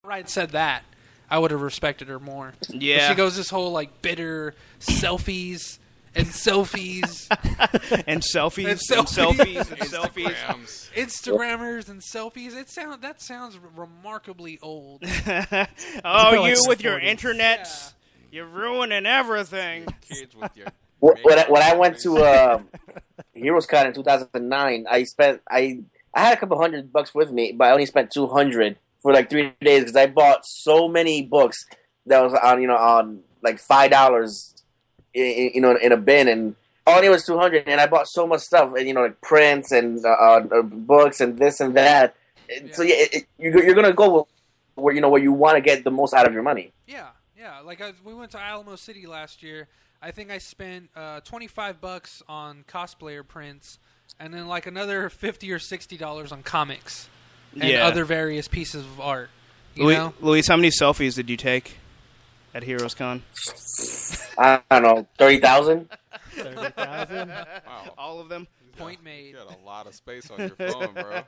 outright said that, I would have respected her more. Yeah. But she goes this whole like bitter selfies and selfies and selfies and and selfies and selfies. Instagrammers and selfies. That sounds remarkably old. Oh, you with your internets, you're ruining everything. Kids with your. When I went to HeroesCon in 2009, I had a couple $100 with me, but I only spent $200 for like 3 days because I bought so many books that was on like $5 in a bin, and all I needed was $200, and I bought so much stuff, and like prints and books and this and that. Yeah. So you're gonna go where you want to get the most out of your money. Yeah. Like we went to Alamo City last year. I think I spent $25 on cosplayer prints, and then like another $50 or $60 on comics and other various pieces of art. Luis, how many selfies did you take at HeroesCon? I don't know, 30,000. 30,000. Wow. All of them. Point made. You got a lot of space on your phone, bro.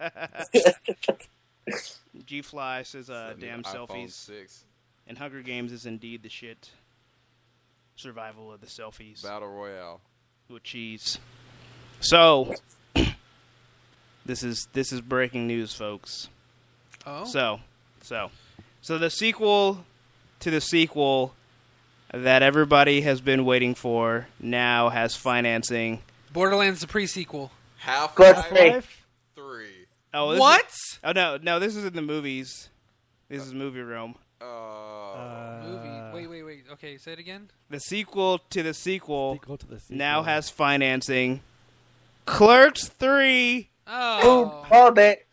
G-Fly says, damn iPhone selfies. 6. And Hunger Games is indeed the shit. Survival of the selfies. Battle Royale. With cheese. So, this is breaking news, folks. Oh. So the sequel to the sequel that everybody has been waiting for now has financing. Borderlands the pre-sequel. Half-Life 3. Oh, What? No, this is in the movies. This is movie realm. Movie. Wait. Okay, say it again. The sequel to the sequel Sequel to the sequel. now has financing. Clerks 3. Oh. Called it.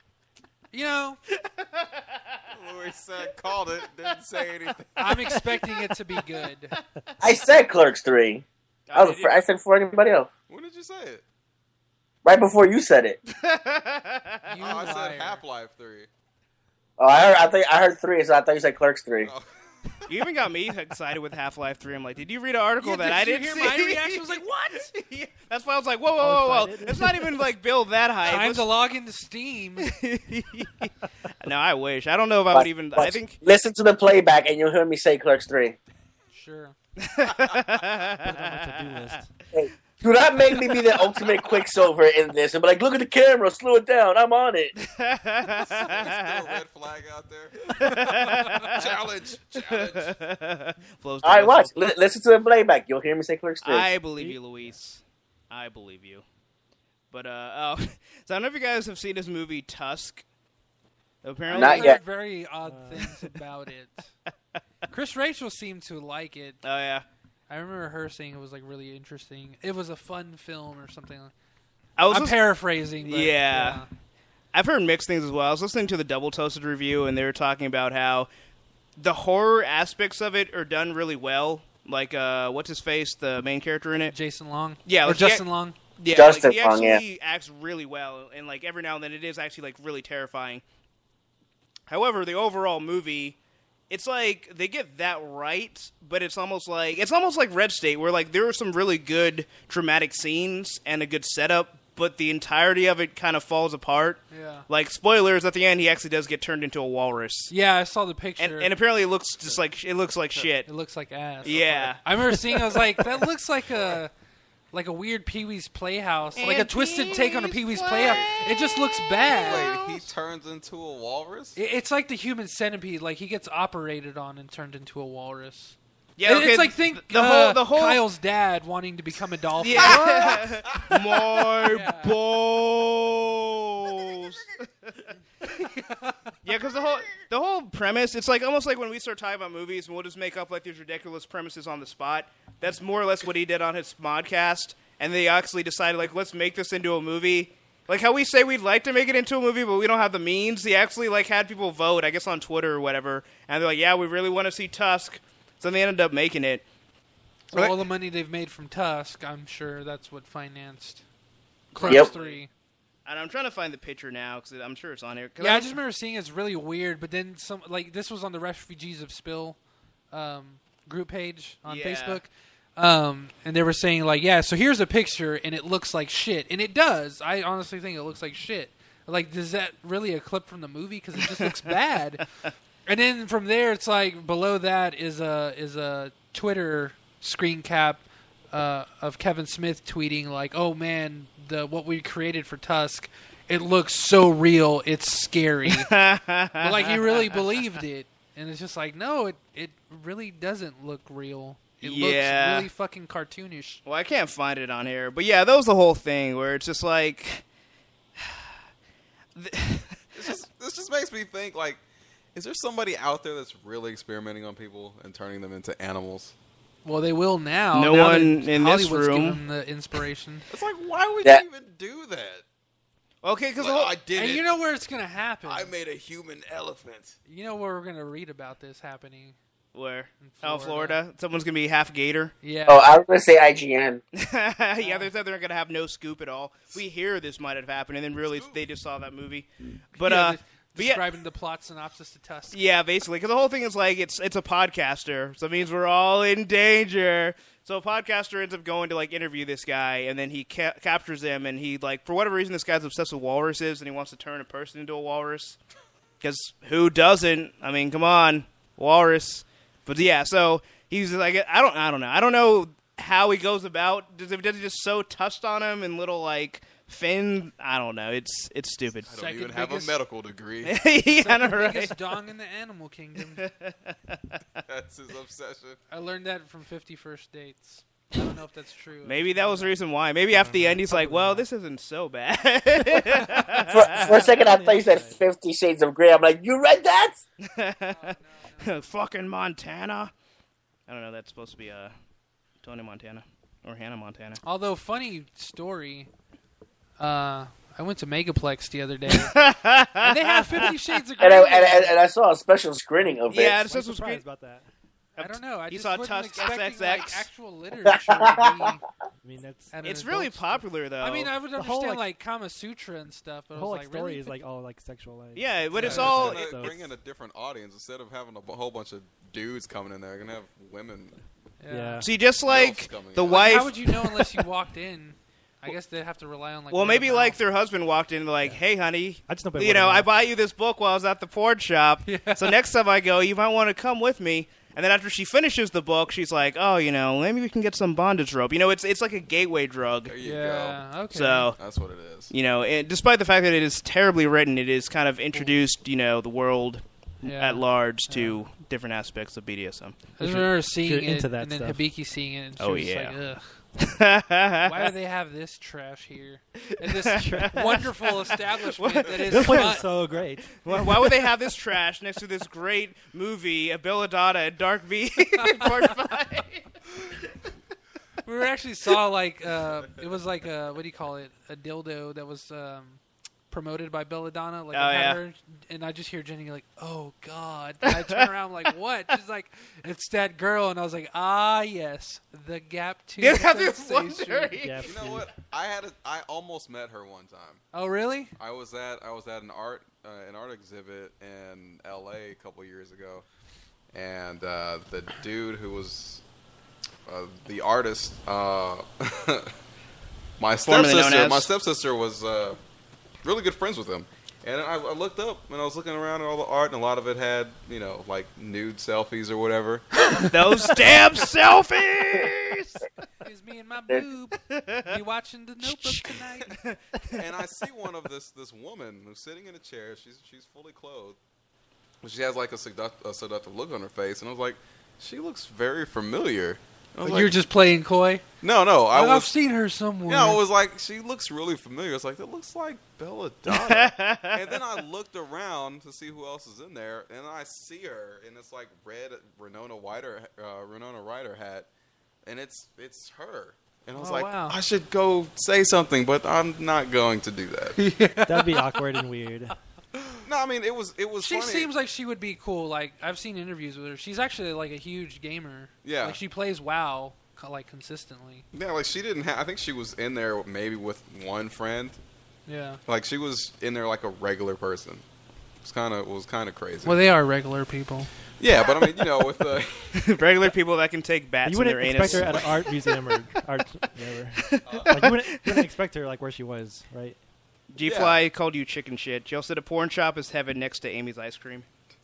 Louis said, called it, didn't say anything. I'm expecting it to be good. I said Clerks 3. I said before anybody else. When did you say it? Right before you said it. I said liar. Half-Life 3. Oh, I heard 3, so I thought you said Clerks 3. Oh. You even got me excited with Half-Life 3. I'm like, did you read an article that did I you didn't hear see? my reaction? I was like, what? Yeah, that's why I was like, whoa. It's not even like build that high. Time to log into Steam. No, I wish. I don't know if I would even. I think. Listen to the playback, and you'll hear me say Clerks 3. Sure. Put it on my to-do list. Hey, do not make me be the ultimate Quicksilver in this and be like, look at the camera, slow it down, I'm on it. Still a red flag out there. Challenge. Flows All right, to watch. Listen to the playback. You'll hear me say Clerks 3. I believe you, Luis. I believe you. But so I don't know if you guys have seen this movie Tusk. Apparently, Not I heard yet. very odd things about it. Chris Rachel seemed to like it. Oh yeah. I remember her saying it was like really interesting. It was a fun film or something. I'm paraphrasing. But, yeah. I've heard mixed things as well. I was listening to the Double Toasted review, and they were talking about how the horror aspects of it are done really well. Like, what's his face, the main character in it? Jason Long. Yeah, or like, Justin Long. Yeah, Justin he Long, actually acts really well, and like every now and then it is actually like really terrifying. However, the overall movie, it's like they get that right, but it's almost like Red State, where like there are some really good dramatic scenes and a good setup, but the entirety of it kind of falls apart. Yeah. Like, spoilers, at the end he actually does get turned into a walrus. Yeah, I saw the picture. And apparently it looks like shit. It looks like ass. Yeah. I remember seeing. I was like, that looks like a weird Pee-wee's Playhouse, like a twisted take on a Pee-wee's Playhouse. It just looks bad. Wait, he turns into a walrus? It's like the Human Centipede. Like he gets operated on and turned into a walrus. Yeah, okay, it's like the whole Kyle's dad wanting to become a dolphin. Yeah. My balls. Yeah, because the whole premise, it's like almost like when we start talking about movies and we'll just make up like these ridiculous premises on the spot. That's more or less what he did on his Smodcast, and they actually decided like, let's make this into a movie. Like how we say we'd like to make it into a movie, but we don't have the means. He actually like had people vote, I guess on Twitter or whatever, and they're like, yeah, we really want to see Tusk. So they ended up making it. So all the money they've made from Tusk, I'm sure that's what financed Clerks 3. And I'm trying to find the picture now because I'm sure it's on here. Yeah, I just remember seeing it's really weird. But then some, like this was on the Refugees of Spill group page on Facebook, and they were saying like, yeah, so here's a picture and it looks like shit, and it does. I honestly think it looks like shit. Like, is that really a clip from the movie? Because it just looks bad. And then from there, it's like below that is a Twitter screen cap of Kevin Smith tweeting like, "Oh man, what we created for Tusk, it looks so real, it's scary." But like he really believed it, and it's just like, no, it really doesn't look real. It looks really fucking cartoonish. Well, I can't find it on here, but yeah, that was the whole thing where it's just like. This just makes me think, like, is there somebody out there that's really experimenting on people and turning them into animals? Well, they will now. No now one that in this Hollywood's room. given them the inspiration. It's like, why would Yeah. you even do that? Okay, because Like, I did And it. you know where it's gonna happen. I made a human elephant. You know where we're gonna read about this happening. where? In Oh, Florida. Florida. Someone's gonna be half gator. Yeah. Oh, I was gonna say IGN. Yeah, they said they're gonna have no scoop at all. We hear this might have happened, and then really they just saw that movie. But Yeah, but yeah, describing the plot synopsis to Tusk. yeah, basically, because the whole thing is like it's a podcaster, so it means we're all in danger. So a podcaster ends up going to like interview this guy, and then he captures him, and he like for whatever reason this guy's obsessed with walruses, and he wants to turn a person into a walrus. Because who doesn't? I mean, come on, walrus. But yeah, so he's like, I don't know. I don't know how he goes about. Does he just sew tusk on him and little like fin? I don't know. It's stupid. I don't Second even have a biggest- medical degree. Yeah, I Second know, right? biggest dong in the animal kingdom. That's his obsession. I learned that from 50 First Dates. I don't know if that's true. Maybe that was the reason why. Maybe after the end, he's like, well, this isn't so bad. For a second, I thought you said 50 Shades of Grey. I'm like, you read that? Fucking Montana. I don't know. That's supposed to be Tony Montana or Hannah Montana. Although, funny story, I went to Megaplex the other day, and they have 50 Shades of Grey. And I saw a special screening of it. Yeah, I'm it's just was surprised great. about that. I don't know. I You just saw wasn't Tusk expecting XXX? like actual literature to be I mean, that's at an It's really adult store. popular though. I mean, I would The whole, understand like- like Kama Sutra and stuff, but the I whole was like like, story really? is like all like sexual. Like, yeah, but it's Yeah, all. It's it- gonna so bring in a different audience instead of having a whole bunch of dudes coming in there. They're gonna have women. Yeah. See, just like coming the in. wife. How would you know unless you walked in? I guess they'd have to rely on like. Well, word maybe of like mouth. their husband walked in like, "Hey, honey, I just know. by you word of know, I mouth. bought you this book while I was at the porn shop. Yeah. So next time I go, you might want to come with me." And then after she finishes the book, she's like, "Oh, you know, maybe we can get some bondage rope." You know, it's like a gateway drug. There you Yeah. go. Okay. So That's what it is. you know, despite the fact that it is terribly written, it is kind of introduced, you know, the world Yeah. at large to different aspects of BDSM. I just remember seeing you're it, into that and then stuff. Hibiki seeing it, and she Oh, was yeah. like, ugh. Why do they have this trash here? And this wonderful establishment that is This place fun. is so great. Why would they have this trash next to this great movie, Abilidata and Dark V Part 5? We actually saw like it was like a, what do you call it? A dildo that was promoted by Belladonna. Like, Oh, I had yeah. her, and I just hear Jenny like, "Oh God!" And I turn around, I'm like, "What?" She's like, "It's that girl," and I was like, "Ah, yes, the Gap Tooth Yeah, I was sensation." wondering. Yeah, You know what? I almost met her one time. Oh, really? I was at an art exhibit in L.A. a couple years ago, and the dude who was the artist, my Formerly known stepsister, as- my stepsister was really good friends with him. And I looked up and I was looking around at all the art, and a lot of it had, you know, like nude selfies or whatever. Those damn selfies! It's me and my boob. We watching the Notebook tonight. And I see one of this woman who's sitting in a chair. She's fully clothed. But she has like a seductive look on her face, and I was like, she looks very familiar. I was You're like, just playing coy. no, I've was. seen her somewhere. Yeah, I was like, she looks really familiar. It's like, that looks like Belladonna. And then I looked around to see who else is in there, and I see her, and it's like red Renona Ryder hat, and it's her. And I was Oh, like, wow. I should go say something, but I'm not going to do that. That'd be awkward and weird. No, I mean, it was She funny. seems like she would be cool. Like, I've seen interviews with her. She's actually like a huge gamer. Yeah. Like, she plays WoW like consistently. Yeah, like she didn't have. I think she was in there maybe with one friend. Yeah. Like she was in there like a regular person. It was kind of crazy. Well, they are regular people. Yeah, but I mean, you know, with the Regular people that can take bats You in their wouldn't anus. expect her at an art museum or art whatever. Like, you wouldn't expect her like where she was, right? G-Fly called you chicken shit. Jill said a porn shop is heaven next to Amy's ice cream.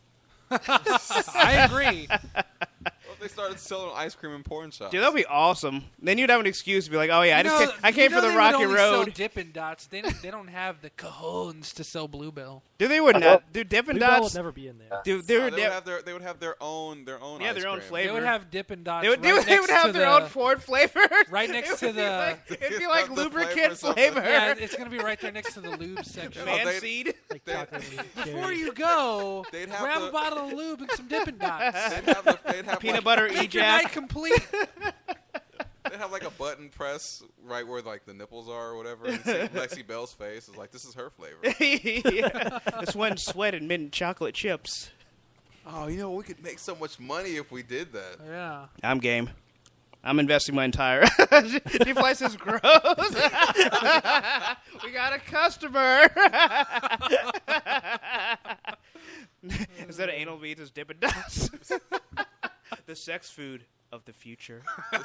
I agree. What if they started selling ice cream in porn shops? Dude, that'd be awesome. Then you'd have an excuse to be like, "Oh yeah, I came you for know the they Rocky would only sell Road." Dippin' Dots. They don't have the cajones to sell Bluebell. Dude, they would not. Dude, Dippin' Bluebell Dots. would never be in there. Dude, They would have their own Yeah, ice their own cream. flavor. They would have Dippin' Dots. They would right would have their own Ford flavor. Right next It to would be the- like- it'd be They like have the lubricant flavors of flavor. Yeah, it's gonna be right there next to the lube section. Man, Man seed. Like chocolate and Before cherry. you go, They'd have grab the- a bottle of lube and some Dippin' Dots. They'd have Peanut like, butter Make your night e-jack. complete. They'd have like a button press right where like the nipples are or whatever. And see Lexi Bell's face is like, this is her flavor. Yeah. This one sweat and mint chocolate chips. Oh, you know, we could make so much money if we did that. Yeah. I'm game. I'm investing my entire. She places gross. We got a customer. Instead of anal beads, it's Dippin' Dots. The sex food of the future.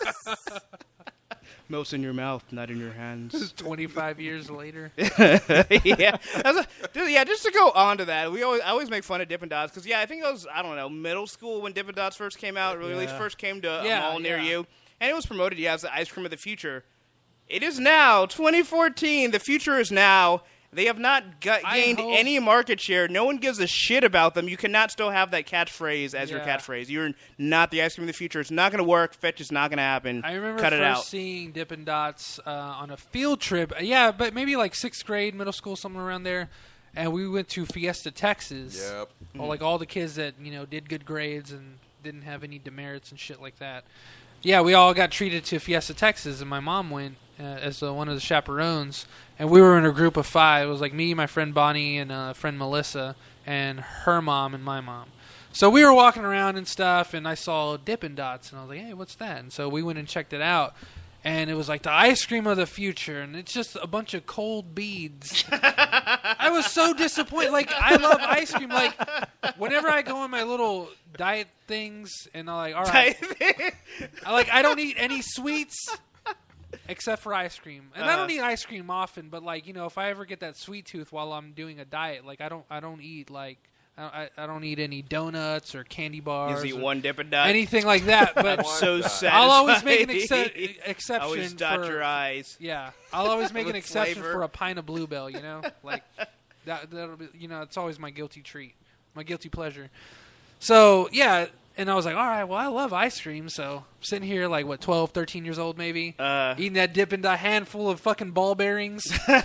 Melts in your mouth, not in your hands. 25 years later. Yeah, dude, yeah. Just to go on to that, I always make fun of Dippin' Dots because I think it was middle school when Dippin' Dots first came out. Or at least first came to a mall near you, and it was promoted as the ice cream of the future. It is now 2014. The future is now. They have not gained hope- any market share. No one gives a shit about them. You cannot still have that catchphrase as your Yeah. catchphrase. You're not the ice cream of the future. It's not going to work. Fetch is not going to happen. I remember Cut it out. first seeing Dippin' Dots on a field trip. Yeah, but maybe like 6th grade, middle school, somewhere around there. And we went to Fiesta, Texas. Yep. Well, like all the kids that did good grades and didn't have any demerits and shit like that. Yeah, we all got treated to Fiesta, Texas, and my mom went as one of the chaperones. And we were in a group of 5. It was like me, my friend Bonnie, and friend Melissa, and her mom and my mom. So we were walking around and stuff, and I saw Dippin' Dots, and I was like, hey, what's that? And so we went and checked it out. And it was like the ice cream of the future, and it's just a bunch of cold beads. I was so disappointed. Like, I love ice cream. Like, whenever I go on my little diet things, and I'm like, all right, I don't eat any sweets except for ice cream. And I don't eat ice cream often, but like, if I ever get that sweet tooth while I'm doing a diet, like I don't eat like I don't eat any donuts or candy You bars. just eat or one Dippin' Dot. anything like that. But I'm so sad. I'll always make an exception. Always dot for, your eyes. Yeah, I'll always make an With exception flavor. for a pint of Bluebell. Like that'll be, it's always my guilty treat, my guilty pleasure. So yeah, and I was like, all right, well, I love ice cream, so I'm sitting here like 12, 13 years old maybe, eating that Dippin' Dot handful of fucking ball bearings.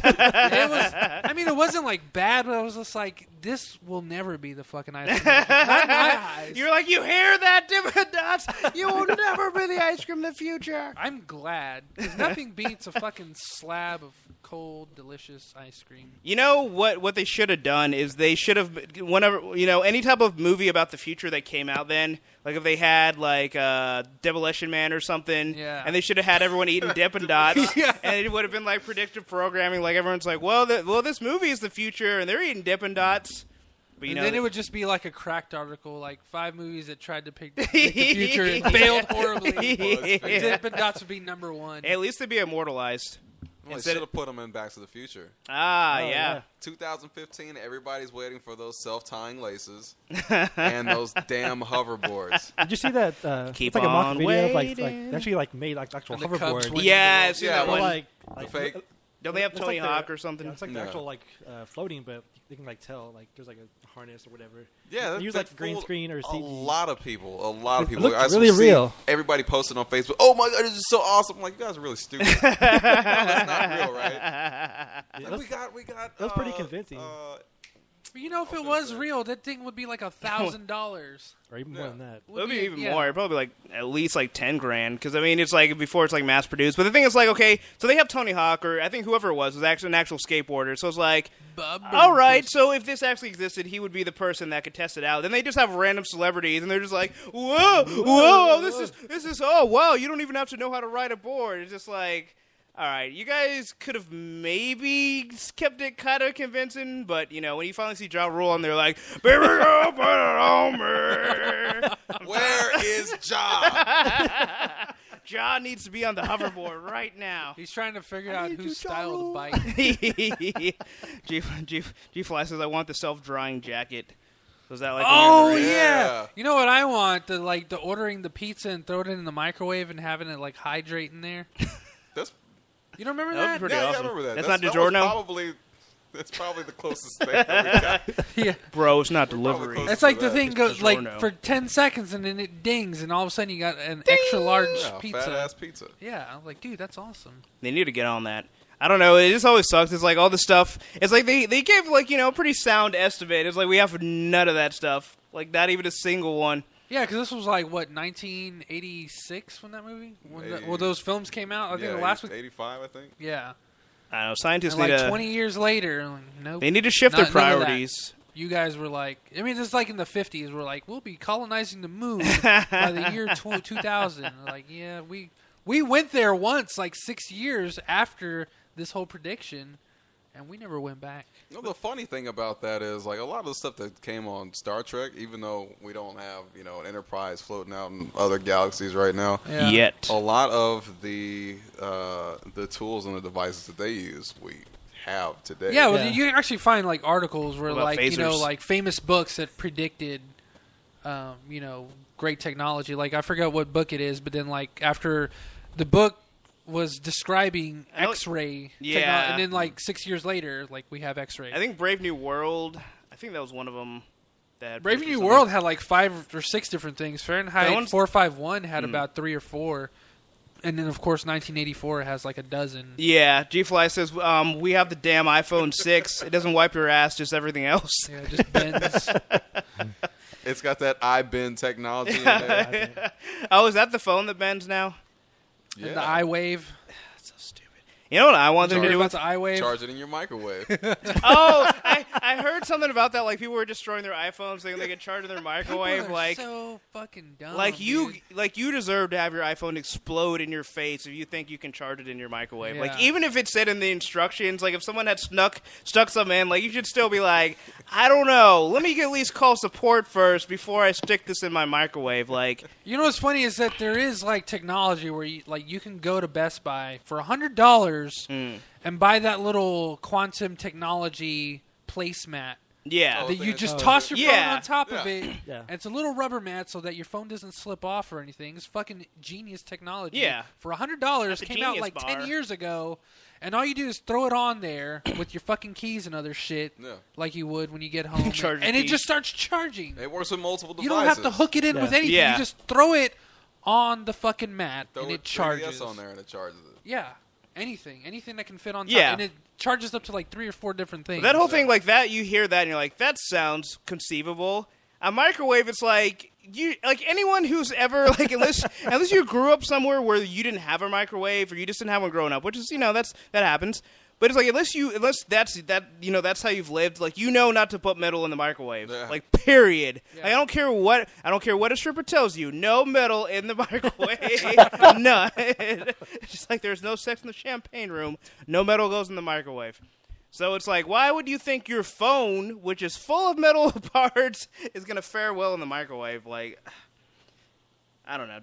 It wasn't like bad, but I was just like, this will never be the fucking ice cream. Not in my eyes. You're like, you hear that, Dippin' Dots? You will never be the ice cream of the future. I'm glad, because nothing beats a fucking slab of cold, delicious ice cream. You know what they should have done is they should have, whenever, any type of movie about the future that came out then, like if they had like Demolition Man or something, and they should have had everyone eating Dippin' Dots, and it would have been like predictive programming, like everyone's like, well, this movie is the future, and they're eating Dippin' Dots. But, And then it would just be like a cracked article, like 5 movies that tried to pick the future and failed horribly. Yeah. Dippin' Dots would be number 1. At least they'd be immortalized. Well, they should have put them in Back to the Future. Yeah. 2015, everybody's waiting for those self-tying laces and those damn hoverboards. Did you see that? Keep it's like a mock on video of like waiting. they actually like made like actual And the Cubs hoverboard. win. Yeah, I've seen Yeah, that But, one. like The fake. Don't they have it's Tony like Hawk the- or something? Yeah, it's like No. the actual like floating, but they can like tell like there's like a harness or whatever. Yeah, They that, use that like green fooled screen or a CG. lot of people. A lot of It people. looked I really see real. Everybody posted on Facebook. Oh my god, this is so awesome! I'm like, you guys are really stupid. No, that's not real, right? Yeah, Like, we got. that was pretty convincing. If it was real, that thing would be like $1,000. or even more than that. It would be even yeah. more. Probably like at least like 10 grand. Because it's like before it's like mass produced. But the thing is like, okay, so they have Tony Hawk, or I think whoever it was actually an actual skateboarder. So it's like, all right, so if this actually existed, he would be the person that could test it out. Then they just have random celebrities, and they're just like, whoa, this is oh wow, you don't even have to know how to ride a board. It's just like, all right, you guys could have maybe kept it kind of convincing, but when you finally see Ja Rule, and they're like, baby girl, put it on me. Where is Ja? Ja needs to be on the hoverboard right now. He's trying to figure out whose style to bike. G Fly says, I want the self-drying jacket. Was that like? Oh when you're in the ring? yeah. You know what I want? The ordering the pizza and throw it in the microwave and having it like hydrate in there. That's You don't remember That would that? be pretty yeah, awesome. I remember that. That's That not was DiGiorno? That's probably the closest thing that we got. Yeah. Bro, it's not We're probably delivery. close. It's like the that. thing It's goes like DiGiorno. for 10 seconds and then it dings and all of a sudden you got an extra large Yeah, pizza. fat ass pizza. Yeah, I'm like, dude, that's awesome. They need to get on that. I don't know. It just always sucks. It's like all the stuff. It's like they gave like pretty sound estimate. It's like we have none of that stuff. Like not even a single one. Yeah, because this was like what 1986 when that movie when those films came out. I think the last one. 85, I think. Yeah, I don't know. Scientists and need like to. 20 years later, like, nope. They need to shift their None of that. priorities. You guys were like, I mean, it's like in the 50s. We're like, we'll be colonizing the moon by the year 2000. We're like, yeah, we went there once, like 6 years after this whole prediction, and we never went back. You know, the funny thing about that is, like, a lot of the stuff that came on Star Trek, even though we don't have, an Enterprise floating out in other galaxies right now, Yeah. Yet. a lot of the tools and the devices that they use, we have today. Yeah, well, Yeah. you can actually find like articles where What about like phasers? like famous books that predicted, great technology. Like I forget what book it is, but then like after the book was describing I know- X-ray, Yeah. and then like 6 years later, like we have X-ray. I think Brave New World. I think that was one of them. That Brave predicted New something. World had like 5 or 6 different things. That Fahrenheit one's- 451 had about 3 or 4, and then of course 1984 has like a dozen. Yeah, G-Fly says we have the damn iPhone 6. It doesn't wipe your ass, just everything else. Yeah, it just bends. It's got that iBend technology in there. Oh, is that the phone that bends now? Yeah. And the iWave. That's so stupid. You know what I want them to Heard do about with? the iWave? Charge it in your microwave. Oh, I heard something about that. Like people were destroying their iPhones, thinking they could charge in their microwave. People are Like, so fucking dumb. like you, dude. like you deserve to have your iPhone explode in your face if you think you can charge it in your microwave. Like Yeah. even if it said in the instructions, like if someone had stuck some in, like you should still be like, I don't know. Let me at least call support first before I stick this in my microwave. Like, You know what's funny is that there is like technology where you can go to Best Buy for $100 and buy that little quantum technology placemat yeah, Oh, that you thing just is- toss your phone Yeah. on top of Yeah. it. Yeah. And it's a little rubber mat so that your phone doesn't slip off or anything. It's fucking genius technology. Yeah. For $100, the came out Genius like Bar. 10 years ago. And all you do is throw it on there with your fucking keys and other shit, Yeah. like you would when you get home, Charge your and it keys. just starts charging. It works with multiple devices. You don't have to hook it in Yeah. with anything. Yeah. You just throw it on the fucking mat, Throw and a it charges. 3DS on there and it charges it. Yeah, anything that can fit on top, Yeah. and it charges up to like 3 or 4 different things. that whole thing like that, you hear that and you're like, that sounds conceivable. A microwave, it's like anyone who's ever like unless you grew up somewhere where you didn't have a microwave or you just didn't have one growing up, which is that happens. But it's like unless that's how you've lived, like not to put metal in the microwave. Yeah. Like period. Yeah. Like, I don't care what a stripper tells you. No metal in the microwave. None. It's just like there's no sex in the champagne room. No metal goes in the microwave. So it's like, why would you think your phone, which is full of metal parts, is gonna fare well in the microwave? Like, I don't know.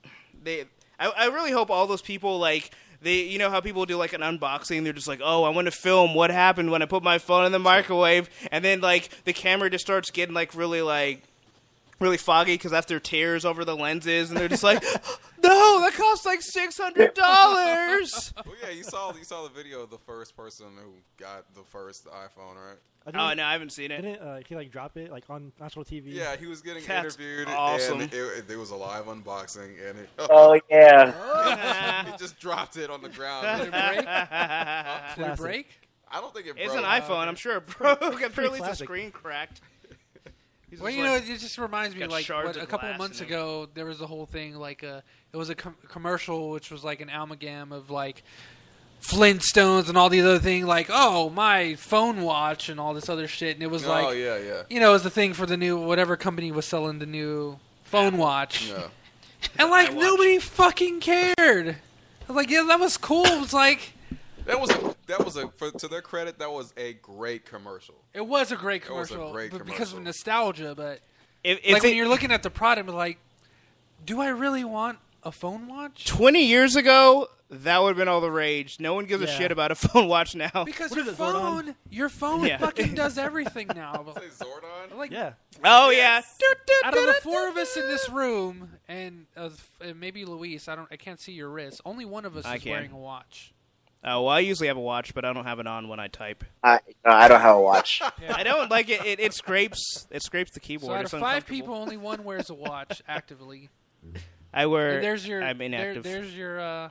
I really hope all those people like. You know how people do like an unboxing? They're just like, oh, I want to film what happened when I put my phone in the microwave, and then like the camera just starts getting like really foggy because that's their tears over the lenses, and they're just like, no, that costs like $600. Well, yeah, you saw the video of the first person who got the first iPhone, right? Oh no, I haven't seen it. Didn't he like drop it like on national TV? Yeah, he was getting That's interviewed, awesome. and it was a live unboxing, and Oh yeah. he just dropped it on the ground. Did it break? Did it Classic. break? I don't think it broke. It's an iPhone. I'm sure it broke. Apparently, the classic. screen cracked. He's Well, just you know, like- it just reminds me, got like, shards a of couple glass of months in it. ago, there was a whole thing, like, it was a commercial which was like an amalgam of, like, Flintstones and all the other thing, like, oh, my phone watch and all this other shit, and it was Oh like, yeah, yeah. you know, it was the thing for the new, whatever company was selling the new phone watch. Yeah. And, like, iWatch. nobody fucking cared. I was like, yeah, that was cool. It was like, That was a to their credit, that was a great commercial. it was a great It was a commercial, great but because of commercial. nostalgia, but... if like they- when you're looking at the product, like, do I really want a phone watch? 20 years ago, that would have been all the rage. No one gives a Yeah. shit about a phone watch now. Because What is it, Zordon? your phone Yeah. fucking does everything now. Say Zordon? Like, Yeah. Oh, yeah. out of the four of us in this room, and maybe Luis, I can't see your wrist. Only one of us I is can. wearing a watch. Oh, well, I usually have a watch, but I don't have it on when I type. I don't have a watch. I don't like it. It scrapes. It scrapes the keyboard. So out It's of 5 uncomfortable. people, only one wears a watch actively. I wear. And there's your I'm inactive. there's your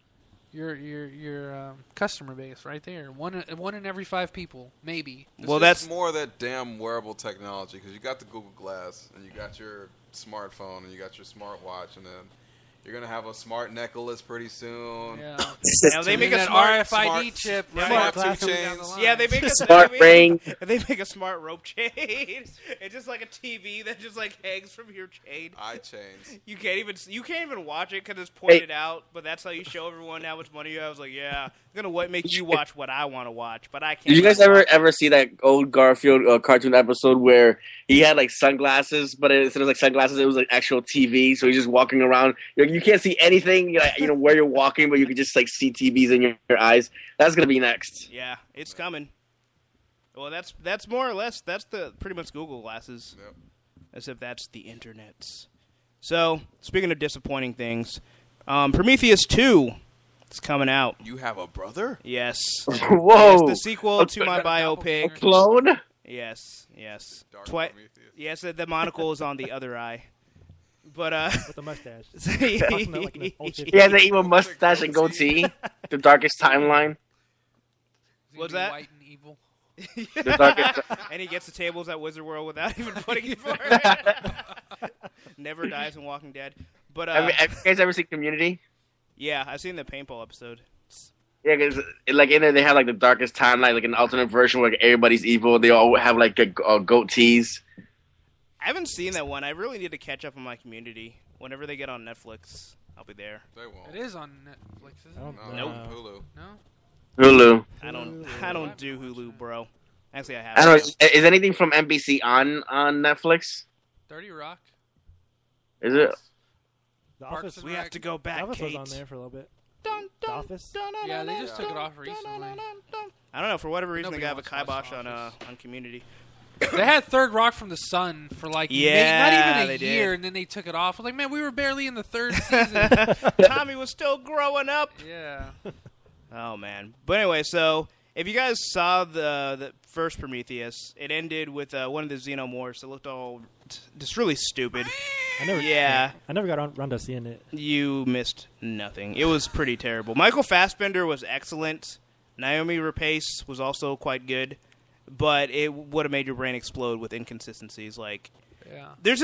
customer base right there. One in every 5 people, maybe. It's Well, just that's- more of that damn wearable technology because you got the Google Glass and you got your smartphone and you got your smartwatch and then you're gonna have a smart necklace pretty soon. Yeah. Now they And make then a that smart RFID smart- chip. Yeah, right smart after two you go down the chains. line. Yeah, they make a Smart ring. They make a smart rope chain. It's just like a TV that just like hangs from your chain. Eye chains. You can't even watch it because it's pointed out. But that's how you show everyone how much money you have. I was like, yeah, I'm gonna make you watch what I want to watch, but I can't. Did you guys ever see that old Garfield cartoon episode where he had like sunglasses, but instead of like sunglasses, it was like actual TV. So he's just walking around. You can't see anything, where you're walking, but you can just like see TVs in your eyes. That's gonna be next. Yeah, it's coming. Well, that's more or less the pretty much Google glasses, Yep. as if that's the internet. So speaking of disappointing things, Prometheus 2 is coming out. You have a brother? Yes. Whoa! Yes, the sequel to my Doppelganger. biopic. Clone? Yes. Dark Twi- Prometheus. Yes, the monocle is on the other eye. But With the mustache. he Talking about, like, an old chick. He has an evil mustache and goatee. The darkest timeline. Is he What's gonna be that? White and evil. The darkest. and he gets the tables at Wizard World without even putting it for it. Never dies in Walking Dead. But Have you guys ever seen Community? yeah, I've seen the paintball episode. Yeah, because like in there they have like the darkest timeline, like an alternate version where like, everybody's evil. They all have like goatees. I haven't seen that one. I really need to catch up on my Community. Whenever they get on Netflix, I'll be there. They won't. It is on Netflix, isn't I it? don't No, Nope. Hulu. No. Hulu. I don't do Hulu, bro. Actually, I have. I don't know. Is anything from NBC on Netflix? 30 Rock. Is it? The Parks Office. and We have to go The back, Office Kate. was on there for a little bit. Dun, The dun, Office? dun, dun, Yeah, they dun, just dun, took it off dun, recently. dun, dun, dun. I don't know. For whatever reason, they Nobody got a wants to watch kibosh The on Community. They had Third Rock from the Sun for like Yeah, not even they a did. year, and then they took it off. Like, man, we were barely in the 3rd season. Tommy was still growing up. Yeah. Oh man! But anyway, so if you guys saw the first Prometheus, it ended with one of the xenomorphs that looked all just really stupid. I never. Yeah. I never got around to seeing it. You missed nothing. It was pretty terrible. Michael Fassbender was excellent. Naomi Rapace was also quite good, but it would have made your brain explode with inconsistencies. Like Yeah. there's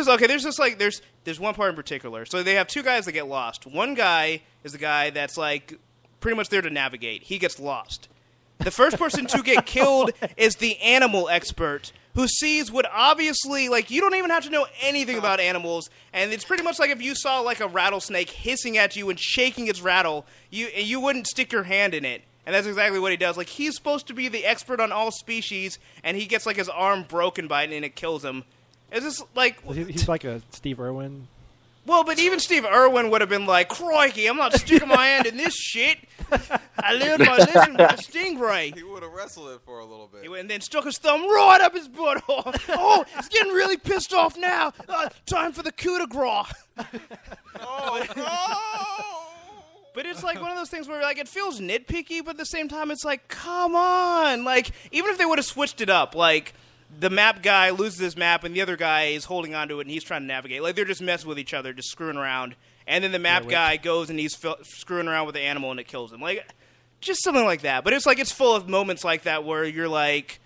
one part in particular. So they have 2 guys that get lost. One guy is the guy that's like pretty much there to navigate. He gets lost. The first person to get killed is the animal expert who sees what obviously, like, you don't even have to know anything about animals, and it's pretty much like if you saw, like, a rattlesnake hissing at you and shaking its rattle, you wouldn't stick your hand in it. And that's exactly what he does. Like, he's supposed to be the expert on all species, and he gets, like, his arm broken by it, and it kills him. It's just, like... He's like a Steve Irwin. Well, but even Steve Irwin would have been like, crikey, I'm not sticking my hand in this shit. I learned my lesson with a stingray. He would have wrestled it for a little bit. He went and then stuck his thumb right up his butthole. Oh, he's getting really pissed off now. Time for the coup de grace. Oh, no! But it's like one of those things where like it feels nitpicky, but at the same time it's like, come on. Like, even if they would have switched it up, like the map guy loses his map and the other guy is holding onto it and he's trying to navigate. Like, they're just messing with each other, just screwing around. And then the map guy goes and he's screwing around with the animal and it kills him. Like, just something like that. But it's like it's full of moments like that where you're like,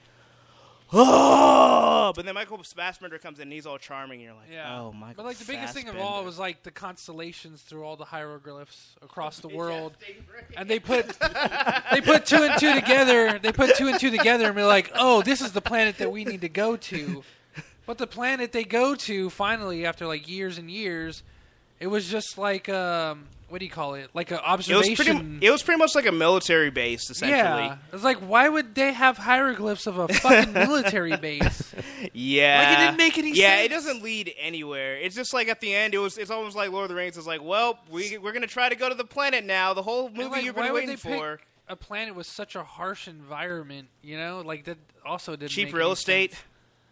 oh! But then Michael Fassbender comes in and he's all charming and you're like, Yeah. oh, Michael But like the biggest thing of all was like the constellations through all the hieroglyphs across the world. And they put 2 and 2 together. They put 2 and 2 together and be like, "Oh, this is the planet that we need to go to." But the planet they go to finally after like years and years, it was just like what what do you call it? Like an It was observation. pretty much like a military base, essentially. Yeah, it's like, why would they have hieroglyphs of a fucking military base? Yeah. Like, it didn't make any Yeah, sense. it doesn't lead anywhere. It's just like at the end, it's almost like Lord of the Rings. It's like, well, we're going to try to go to the planet now. The whole movie And, like, you've why been would waiting they pick for. a planet with such a harsh environment, you know? Like, that also didn't Cheap make real any estate. sense.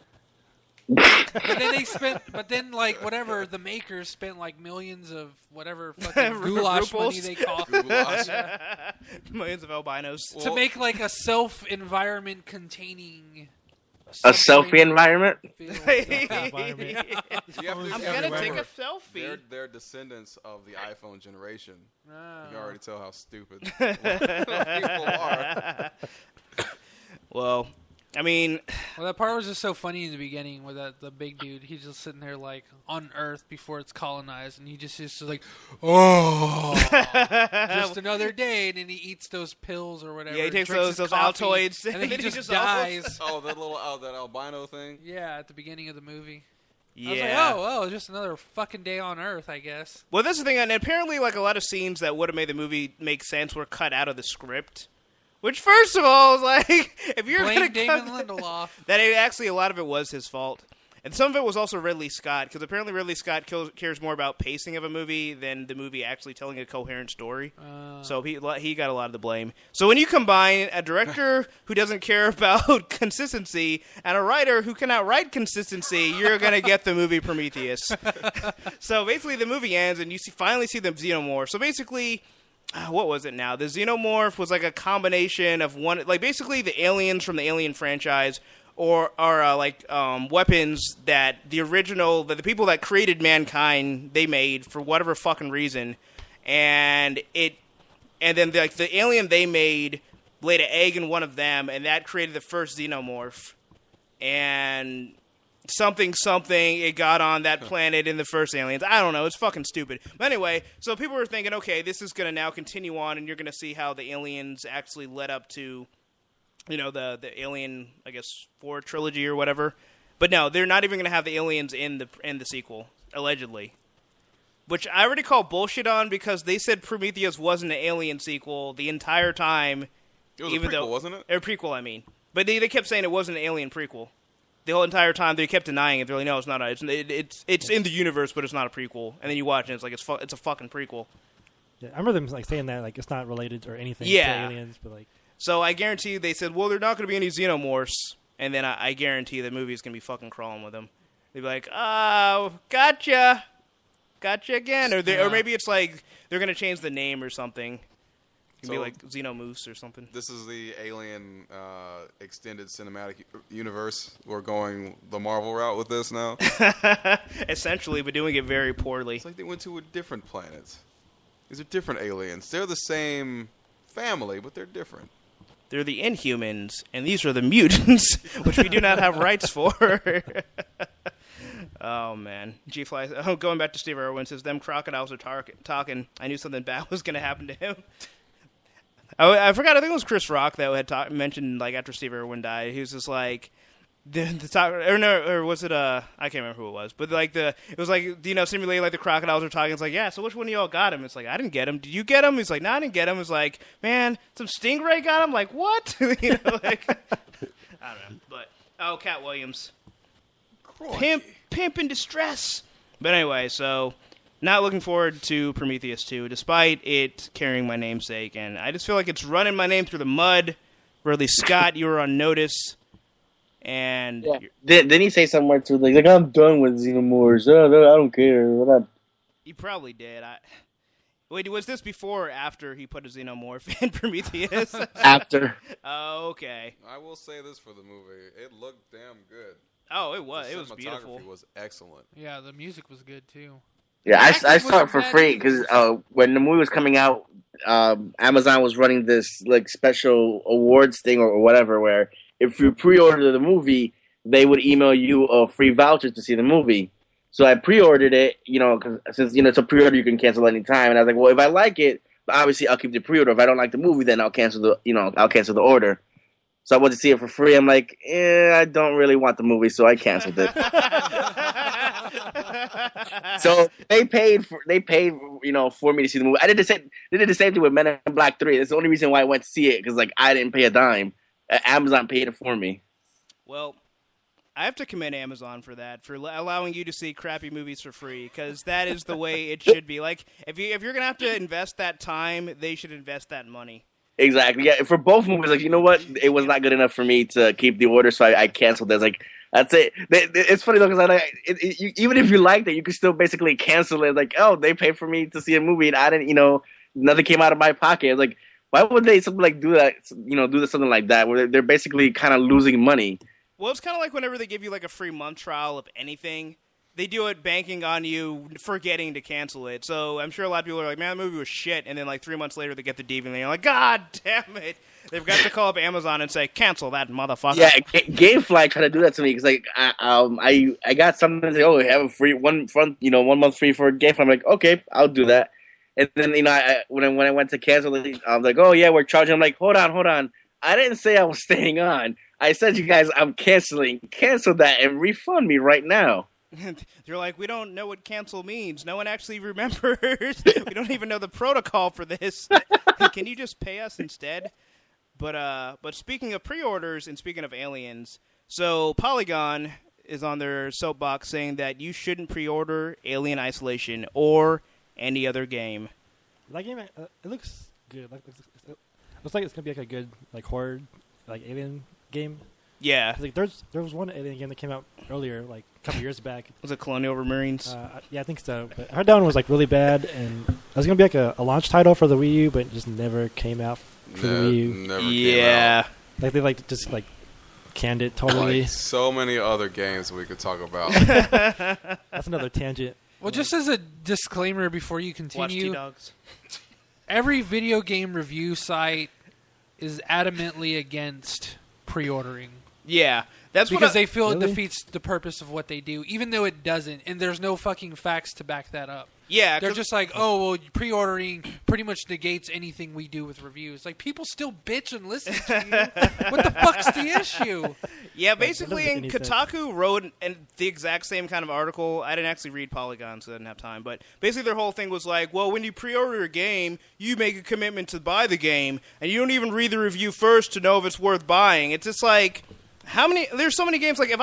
But then like whatever, the makers spent like millions of whatever fucking goulash money Ruples. they cost Goulash. Millions of albinos. to make like a self-environment containing A selfie environment? Environment. You have to I'm you have going to to take remember, a selfie. they're descendants of the iPhone generation. You can Oh. already tell how stupid people are. Well, I mean, Well, that part was just so funny in the beginning with the big dude. He's just sitting there like on Earth before it's colonized, and he just like, oh, just another day, and then he eats those pills or whatever. Yeah, he takes drinks those his coffee, Altoids, and then he he just just dies. Oh, that albino thing. Yeah, at the beginning of the movie. yeah. I was like, oh, just another fucking day on Earth, I guess. Well, that's the thing, and apparently, like, a lot of scenes that would have made the movie make sense were cut out of the script. Which, first of all, is like, if you're Blame going to Damon cut Lindelof. that, actually, a lot of it was his fault. And some of it was also Ridley Scott, because apparently Ridley Scott cares more about pacing of a movie than the movie actually telling a coherent story. So he got a lot of the blame. So when you combine a director who doesn't care about consistency and a writer who cannot write consistency, you're going to get the movie Prometheus. So basically the movie ends and you finally see the xenomorph. So basically, what was it now? The xenomorph was like a combination of basically the aliens from the Alien franchise are weapons that the people that created mankind, they made for whatever fucking reason, and then the alien they made laid an egg in one of them, and that created the first xenomorph, and something, it got on that planet in the first Aliens. I don't know. It's fucking stupid. But anyway, so people were thinking, okay, this is going to now continue on, and you're going to see how the Aliens actually led up to, you know, the Alien, I guess, 4 trilogy or whatever. But no, they're not even going to have the aliens in the sequel, allegedly. Which I already call bullshit on, because they said Prometheus wasn't an Alien sequel the entire time. It was a prequel, wasn't it? Or prequel, I mean. But they kept saying it wasn't an Alien prequel. The whole entire time they kept denying it. They're like, no, it's not. It's in the universe, but it's not a prequel. And then you watch it, and it's like it's a fucking prequel. Yeah, I remember them like saying that like it's not related or anything to Yeah. aliens, but like So I guarantee you, they said, well, there are not going to be any xenomorphs. And then I guarantee the movie's going to be fucking crawling with them. They'd be like, oh, gotcha. Gotcha again. Or maybe it's like they're going to change the name or something. It could be So- like Xenomoose or something. This is the Alien extended cinematic universe. We're going the Marvel route with this now. Essentially, but doing it very poorly. It's like they went to a different planet. These are different aliens. They're the same family, but they're different. They're the Inhumans, and these are the mutants, which we do not have rights for. Oh, man. G-Fly, going back to Steve Irwin, says, them crocodiles are talking. I knew something bad was going to happen to him. I forgot, I think it was Chris Rock that had mentioned, like, after Steve Irwin died, he was just like, or was it I can't remember who it was, but like it was like, you know, simulating like the crocodiles are talking. It's like, yeah, so which one of y'all got him? It's like, I didn't get him. Did you get him? He's like, no, I didn't get him. It's like, man, some stingray got him. Like, what? You know, like, I don't know. But Cat Williams, pimp in distress. But anyway, so not looking forward to Prometheus 2, despite it carrying my namesake, and I just feel like it's running my name through the mud. Ridley Scott, you were on notice. And Yeah. Didn't he say somewhere too, like I'm done with Xenomorphs. I don't care. he probably did. Wait, was this before or after he put a xenomorph in Prometheus? After. Oh, okay. I will say this for the movie. It looked damn good. Oh, it was. The It was beautiful. cinematography was excellent. Yeah, the music was good too. Yeah, acting I saw it wasn't for bad free either. because when the movie was coming out, Amazon was running this like special awards thing or whatever, where if you pre-order the movie, they would email you a free voucher to see the movie. So I pre-ordered it, you know, because since it's a pre-order, you can cancel any time. And I was like, well, if I like it, obviously I'll keep the pre-order. If I don't like the movie, then I'll cancel the order. So I went to see it for free. I'm like, I don't really want the movie, so I canceled it. So they paid for for me to see the movie. I did the same. They did the same thing with Men in Black 3. That's the only reason why I went to see it because like I didn't pay a dime. Amazon paid it for me. Well, I have to commend Amazon for that, for allowing you to see crappy movies for free, because that is the way it should be. Like, if you're gonna have to invest that time, they should invest that money. Exactly. Yeah. For both movies, like you know what, it was not good enough for me to keep the order, so I canceled it. Like that's it. It's funny though because even if you liked it, you could still basically cancel it. Like, oh, they paid for me to see a movie, and I didn't. Nothing came out of my pocket. It's like, why would they something like do that? Do something like that where they're basically kind of losing money. Well, it's kind of like whenever they give you like a free month trial of anything, they do it banking on you forgetting to cancel it. So I'm sure a lot of people are like, man, the movie was shit. And then like 3 months later, they get the DVD and they're like, God damn it. They've got to call up Amazon and say, cancel that motherfucker. Yeah, GameFly tried to do that to me because like I got something to say, oh, we have a free 1 month free for GameFly. I'm like, okay, I'll do that. And then when I went to cancel it, I was like, oh yeah, we're charging. I'm like, hold on. I didn't say I was staying on. I said, you guys, I'm canceling. Cancel that and refund me right now. They're like, we don't know what cancel means. No one actually remembers. We don't even know the protocol for this. Can you just pay us instead? But speaking of pre-orders and speaking of aliens, so Polygon is on their soapbox saying that you shouldn't pre-order Alien Isolation or any other game. That game, it looks good. Looks like it's gonna be like a good like horror, like alien game. Yeah. Like there was one alien game that came out earlier, like a couple years back. Was it Colonial Marines? Yeah, I think so. But I heard that one was like really bad, and it was gonna be like a launch title for the Wii U, but it just never came out for the Wii U. Never came out. Like they just canned it totally. Like so many other games we could talk about. That's another tangent. Well, just as a disclaimer before you continue, Watch T-Dogs. Every video game review site is adamantly against pre-ordering. Yeah. That's because they feel Really? it defeats the purpose of what they do, even though it doesn't, and there's no fucking facts to back that up. Yeah. They're just like, oh, well, pre-ordering pretty much negates anything we do with reviews. Like, people still bitch and listen to you. What the fuck's the issue? Yeah, That basically, doesn't and make any sense. Kotaku wrote the exact same kind of article. I didn't actually read Polygon, so I didn't have time. But basically, their whole thing was like, well, when you pre-order a game, you make a commitment to buy the game, and you don't even read the review first to know if it's worth buying. It's just like, there's so many games, like, if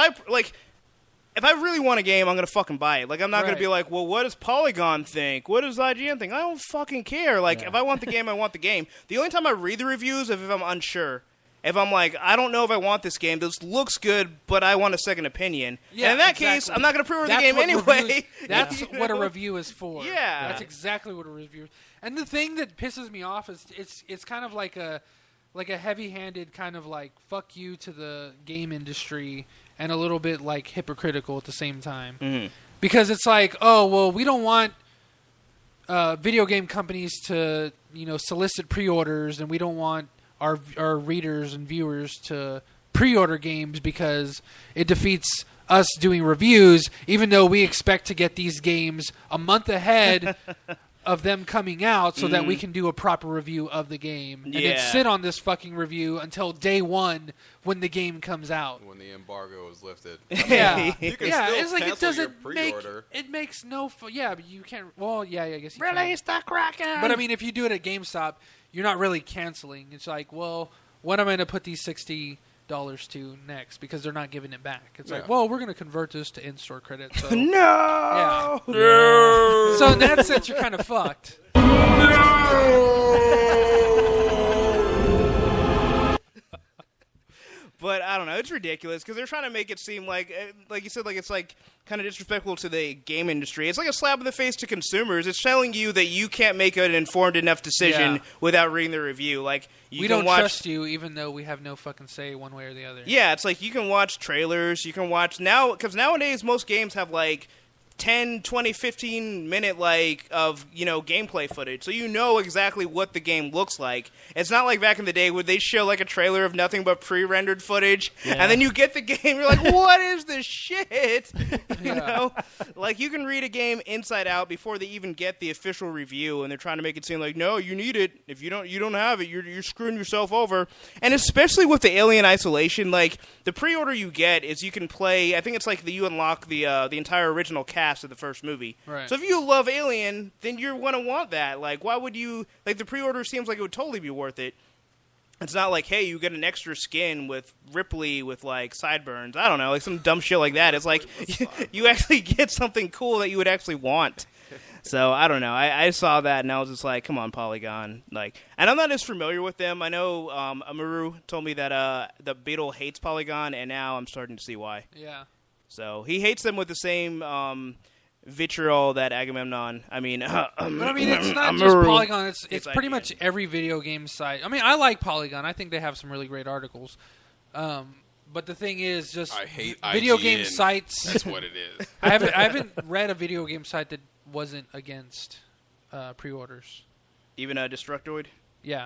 I really want a game, I'm going to fucking buy it. Like, I'm not going to be like, well, what does Polygon think? What does IGN think? I don't fucking care. Like, if I want the game, I want the game. The only time I read the reviews is if I'm unsure. If I'm like, I don't know if I want this game. This looks good, but I want a second opinion. Yeah, and in that exactly. case, I'm not going to pre-order the That's game what anyway. reviews- that's You what a know? review is for. Yeah. That's exactly what a review. And the thing that pisses me off is it's kind of like a heavy-handed kind of like fuck you to the game industry and a little bit like hypocritical at the same time. Mm-hmm. Because it's like, oh, well, we don't want video game companies to, solicit pre-orders, and we don't want our readers and viewers to pre-order games because it defeats us doing reviews, even though we expect to get these games a month ahead of them coming out so that we can do a proper review of the game and then Yeah. sit on this fucking review until day one when the game comes out. When the embargo was lifted. Yeah, You can yeah. still It's like it cancel your doesn't make pre-order. it makes no. Yeah, but you can't. Well, yeah, I guess you Release the Kraken! can. But I mean, if you do it at GameStop, you're not really canceling. It's like, well, what am I going to put these $60 to next because they're not giving it back? It's like, Yeah. well, we're going to convert this to in-store credit. So No! yeah. So in that sense, you're kind of fucked. But I don't know. It's ridiculous because they're trying to make it seem like you said, like it's like kind of disrespectful to the game industry. It's like a slap in the face to consumers. It's telling you that you can't make an informed enough decision Yeah. without reading the review. Like you We can don't watch. trust you, even though we have no fucking say one way or the other. Yeah, it's like you can watch trailers. You can watch now because nowadays most games have like 10, 20, 15-minute of gameplay footage, so you know exactly what the game looks like. It's not like back in the day where they show like a trailer of nothing but pre-rendered footage, and then you get the game, you're like, what is this shit? You know, like you can read a game inside out before they even get the official review, and they're trying to make it seem like, no, you need it. If you don't have it, you're screwing yourself over. And especially with the Alien Isolation, like the pre-order you get is you can play. I think it's like you unlock the entire original cast. cast of the first movie. Right. So if you love Alien, then you're going to want that. Like, why would you... Like, the pre-order seems like it would totally be worth it. It's not like, hey, you get an extra skin with Ripley with, like, sideburns. I don't know, like some dumb shit like that. It's like, you actually get something cool that you would actually want. So, I don't know. I saw that, and I was just like, come on, Polygon. Like, and I'm not as familiar with them. I know Amuru told me that the Beetle hates Polygon, and now I'm starting to see why. Yeah. So, he hates them with the same vitriol that Agamemnon... But, I mean, it's not just Polygon. It's pretty IGN. much every video game site. I mean, I like Polygon. I think they have some really great articles. But the thing is, just I hate video IGN. game sites... That's what it is. I haven't read a video game site that wasn't against pre-orders. Even a Destructoid? Yeah.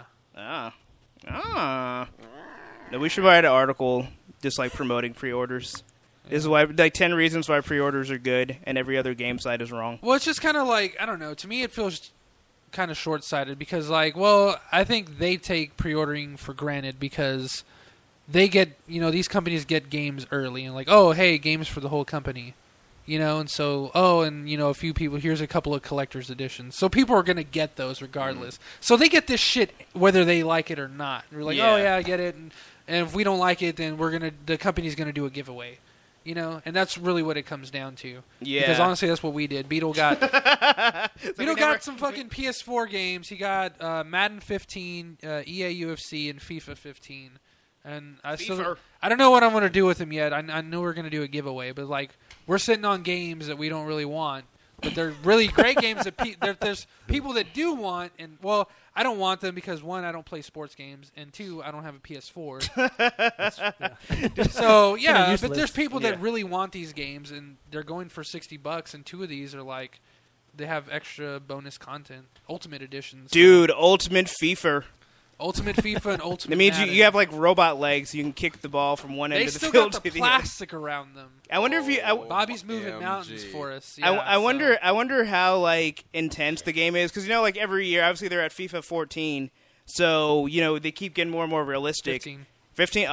No, we should write an article just like promoting pre-orders. This is why, like, 10 reasons why pre-orders are good and every other game site is wrong. Well, it's just kind of like, I don't know. To me, it feels kind of short-sighted because, like, well, I think they take pre-ordering for granted because they get, these companies get games early and like, oh, hey, games for the whole company. And so, a few people, here's a couple of collector's editions. So people are going to get those regardless. So they get this shit whether they like it or not. We're like, oh, yeah, I get it. And if we don't like it, then the company's going to do a giveaway. And that's really what it comes down to. Yeah. Because honestly, that's what we did. Beetle got got some fucking PS4 games. He got Madden 15, EA UFC, and FIFA 15. And I don't know what I'm going to do with them yet. I know we're going to do a giveaway, but like we're sitting on games that we don't really want, but they're really great games that there's people that do want. And well, I don't want them because one, I don't play sports games, and two, I don't have a PS4. So yeah, but there's people that really want these games, and they're going for $60, and two of these are like they have extra bonus content, Ultimate Editions. Dude, Ultimate FIFA. Ultimate FIFA and Ultimate It means Madden. you have like robot legs. You can kick the ball from one end They of the still field got to the the other. plastic around them. I wonder if you. Bobby's moving OMG. mountains for us. I wonder how like intense the game is because like every year, obviously they're at FIFA 14, so they keep getting more and more realistic. 15.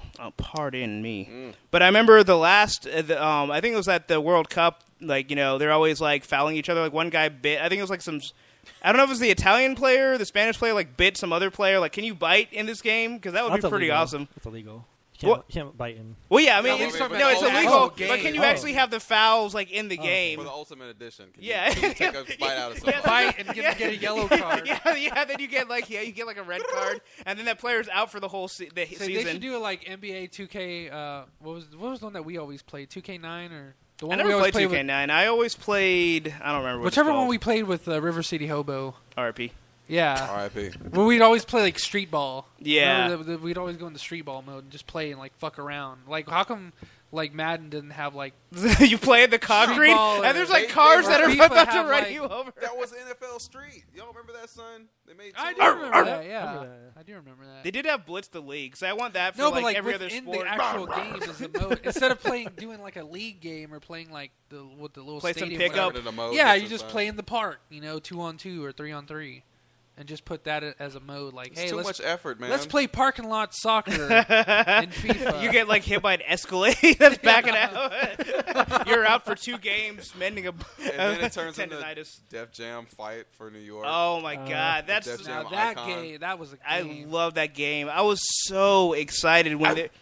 Pardon me. But I remember the last. I think it was at the World Cup. Like they're always like fouling each other. Like one guy bit. I think it was like some. I don't know if it was the Italian player, the Spanish player, like bit some other player. Like, can you bite in this game? Because that would be pretty awesome. It's illegal. What? You can't bite in. Well, yeah, I mean, No, it's but illegal. game. But can you Oh. actually have the fouls like in the game? For the Ultimate Edition. Can Yeah. You take a bite out of somebody? Bite and get a yellow card. yeah. Then you get like a red card, and then that player's out for the whole So season. they should do it like NBA 2K. What was the one that we always played? 2K9 or the one I never we always played with 2K9. I always played. I don't remember. What whichever it's one called. we played with River City Hobo. RP. Yeah, R.I.P. well, we'd always play like street ball. Yeah. Remember we'd always go in the street ball mode and just play and like fuck around. Like how come like Madden didn't have like You play in the concrete, ball and there's or- like cars that are FIFA about to have, run like- you over. That was NFL Street. Y'all remember that, son? They made. I two do of them. remember that. Yeah, remember that. I do remember that. They did have Blitz the League, so I want that for No, but like every other within sport. the actual game is a mode. Instead of doing like a league game or playing like the little Play some stadium. pickup. whatever. Turn it a mode Yeah, this you just time. play in the park. 2-on-2 or 3-on-3, and just put that as a mode. Like, It's hey, too let's much effort, man. let's play parking lot soccer in FIFA. You get like hit by an Escalade that's backing out. You're out for 2 games, mending a And then it turns into tendonitis. Def Jam fight for New York. Oh my God, that's Def now Jam that icon. game, that was a I game. love that game. I was so excited when they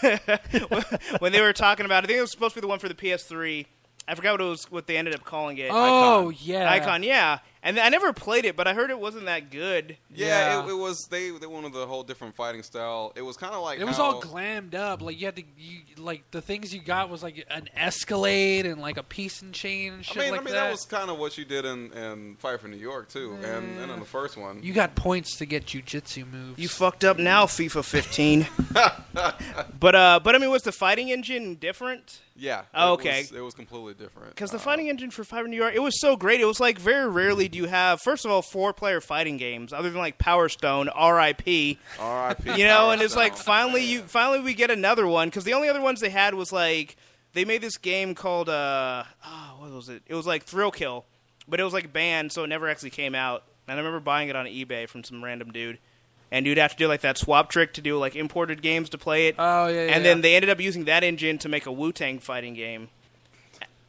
when they were talking about it. I think it was supposed to be the one for the PS3. I forgot what they ended up calling it. Oh Icon. yeah, Icon, yeah. And I never played it, but I heard it wasn't that good. Yeah, Yeah. It was. They wanted the whole different fighting style. It was kind of like It was how, all glammed up. Like you had to, like the things you got was like an Escalade and like a piece and chain and shit I mean, like that was kind of what you did in Fight for New York too, and in the first one. You got points to get jujitsu moves. You fucked up now, FIFA 15. But I mean, was the fighting engine different? Yeah. Oh, okay. It was completely different. Because the fighting engine for Fight for New York, it was so great. It was like very rarely do you have, first of all, 4-player fighting games other than like Power Stone, R.I.P. R.I.P. And it's like finally we get another one because the only other ones they had was like they made this game called what was it? It was like Thrill Kill, but it was like banned, so it never actually came out. And I remember buying it on eBay from some random dude. And you'd have to do like that swap trick to do like imported games to play it. Oh yeah, And then they ended up using that engine to make a Wu-Tang fighting game.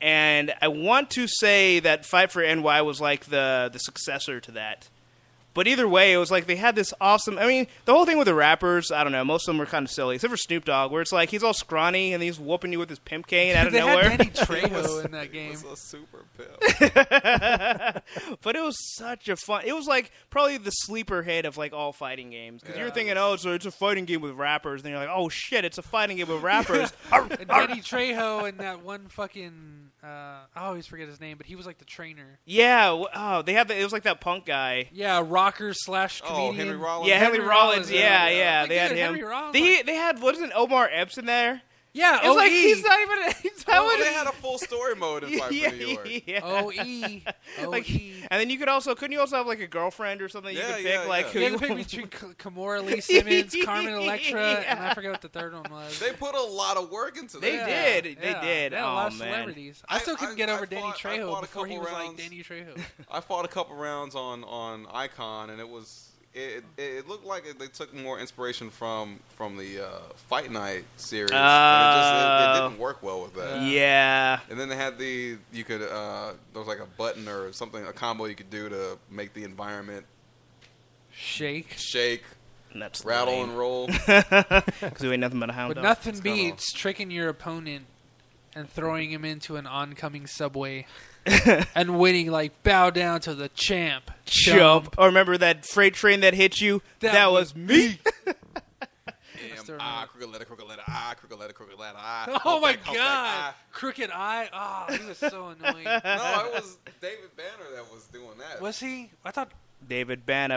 And I want to say that Fight for NY was like the successor to that. But either way, it was like they had this awesome... I mean, the whole thing with the rappers, I don't know, most of them were kind of silly, except for Snoop Dogg, where it's like he's all scrawny and he's whooping you with his pimp cane out of nowhere. They had Danny Trejo in that game. It was a super pimp. But it was such a fun... It was like probably the sleeper hit of like all fighting games. Because you're thinking, oh, it's a fighting game with rappers. And then you're like, oh, shit, it's a fighting game with rappers. And Danny Trejo and that one fucking... I always forget his name, but he was like the trainer. Yeah, they had it was like that punk guy. Yeah, rocker / comedian. Oh, Henry Rollins. Yeah, Henry Rollins. Yeah, they had Dude, him. Henry Rollins, They had wasn't Epps in there? Yeah, It's like OE. he's not even. He's not Oh, they had a full story mode in Fight for New York. yeah. OE. Like, OE. and then couldn't you also have like a girlfriend or something you Yeah, could pick? yeah, Like yeah. who You you had to pick between Kimura Lee Simmons, Carmen Electra, and I forget what the third one was. They put a lot of work into They that. did. Yeah, They did. They had a Oh, lot of man. celebrities. I still couldn't get over Danny Trejo fought a before he couple was like rounds. Danny Trejo. I fought a couple rounds on Icon, and it looked like they took more inspiration from the Fight Night series. And it didn't work well with that. Yeah. And then they had there was like a button or something, a combo you could do to make the environment Shake. shake, And that's rattle, lame. and roll. Because we ain't nothing but a hound But dog. nothing going on? beats tricking your opponent and throwing him into an oncoming subway and winning like bow down to the champ. Jump. Or remember that freight train that hit you? That was me. still Crooked letter, crooked letter. Oh my Hope that, god! Crooked Eye. Oh, he was so annoying. No, it was David Banner that was doing that. Was he? I thought. David Banner.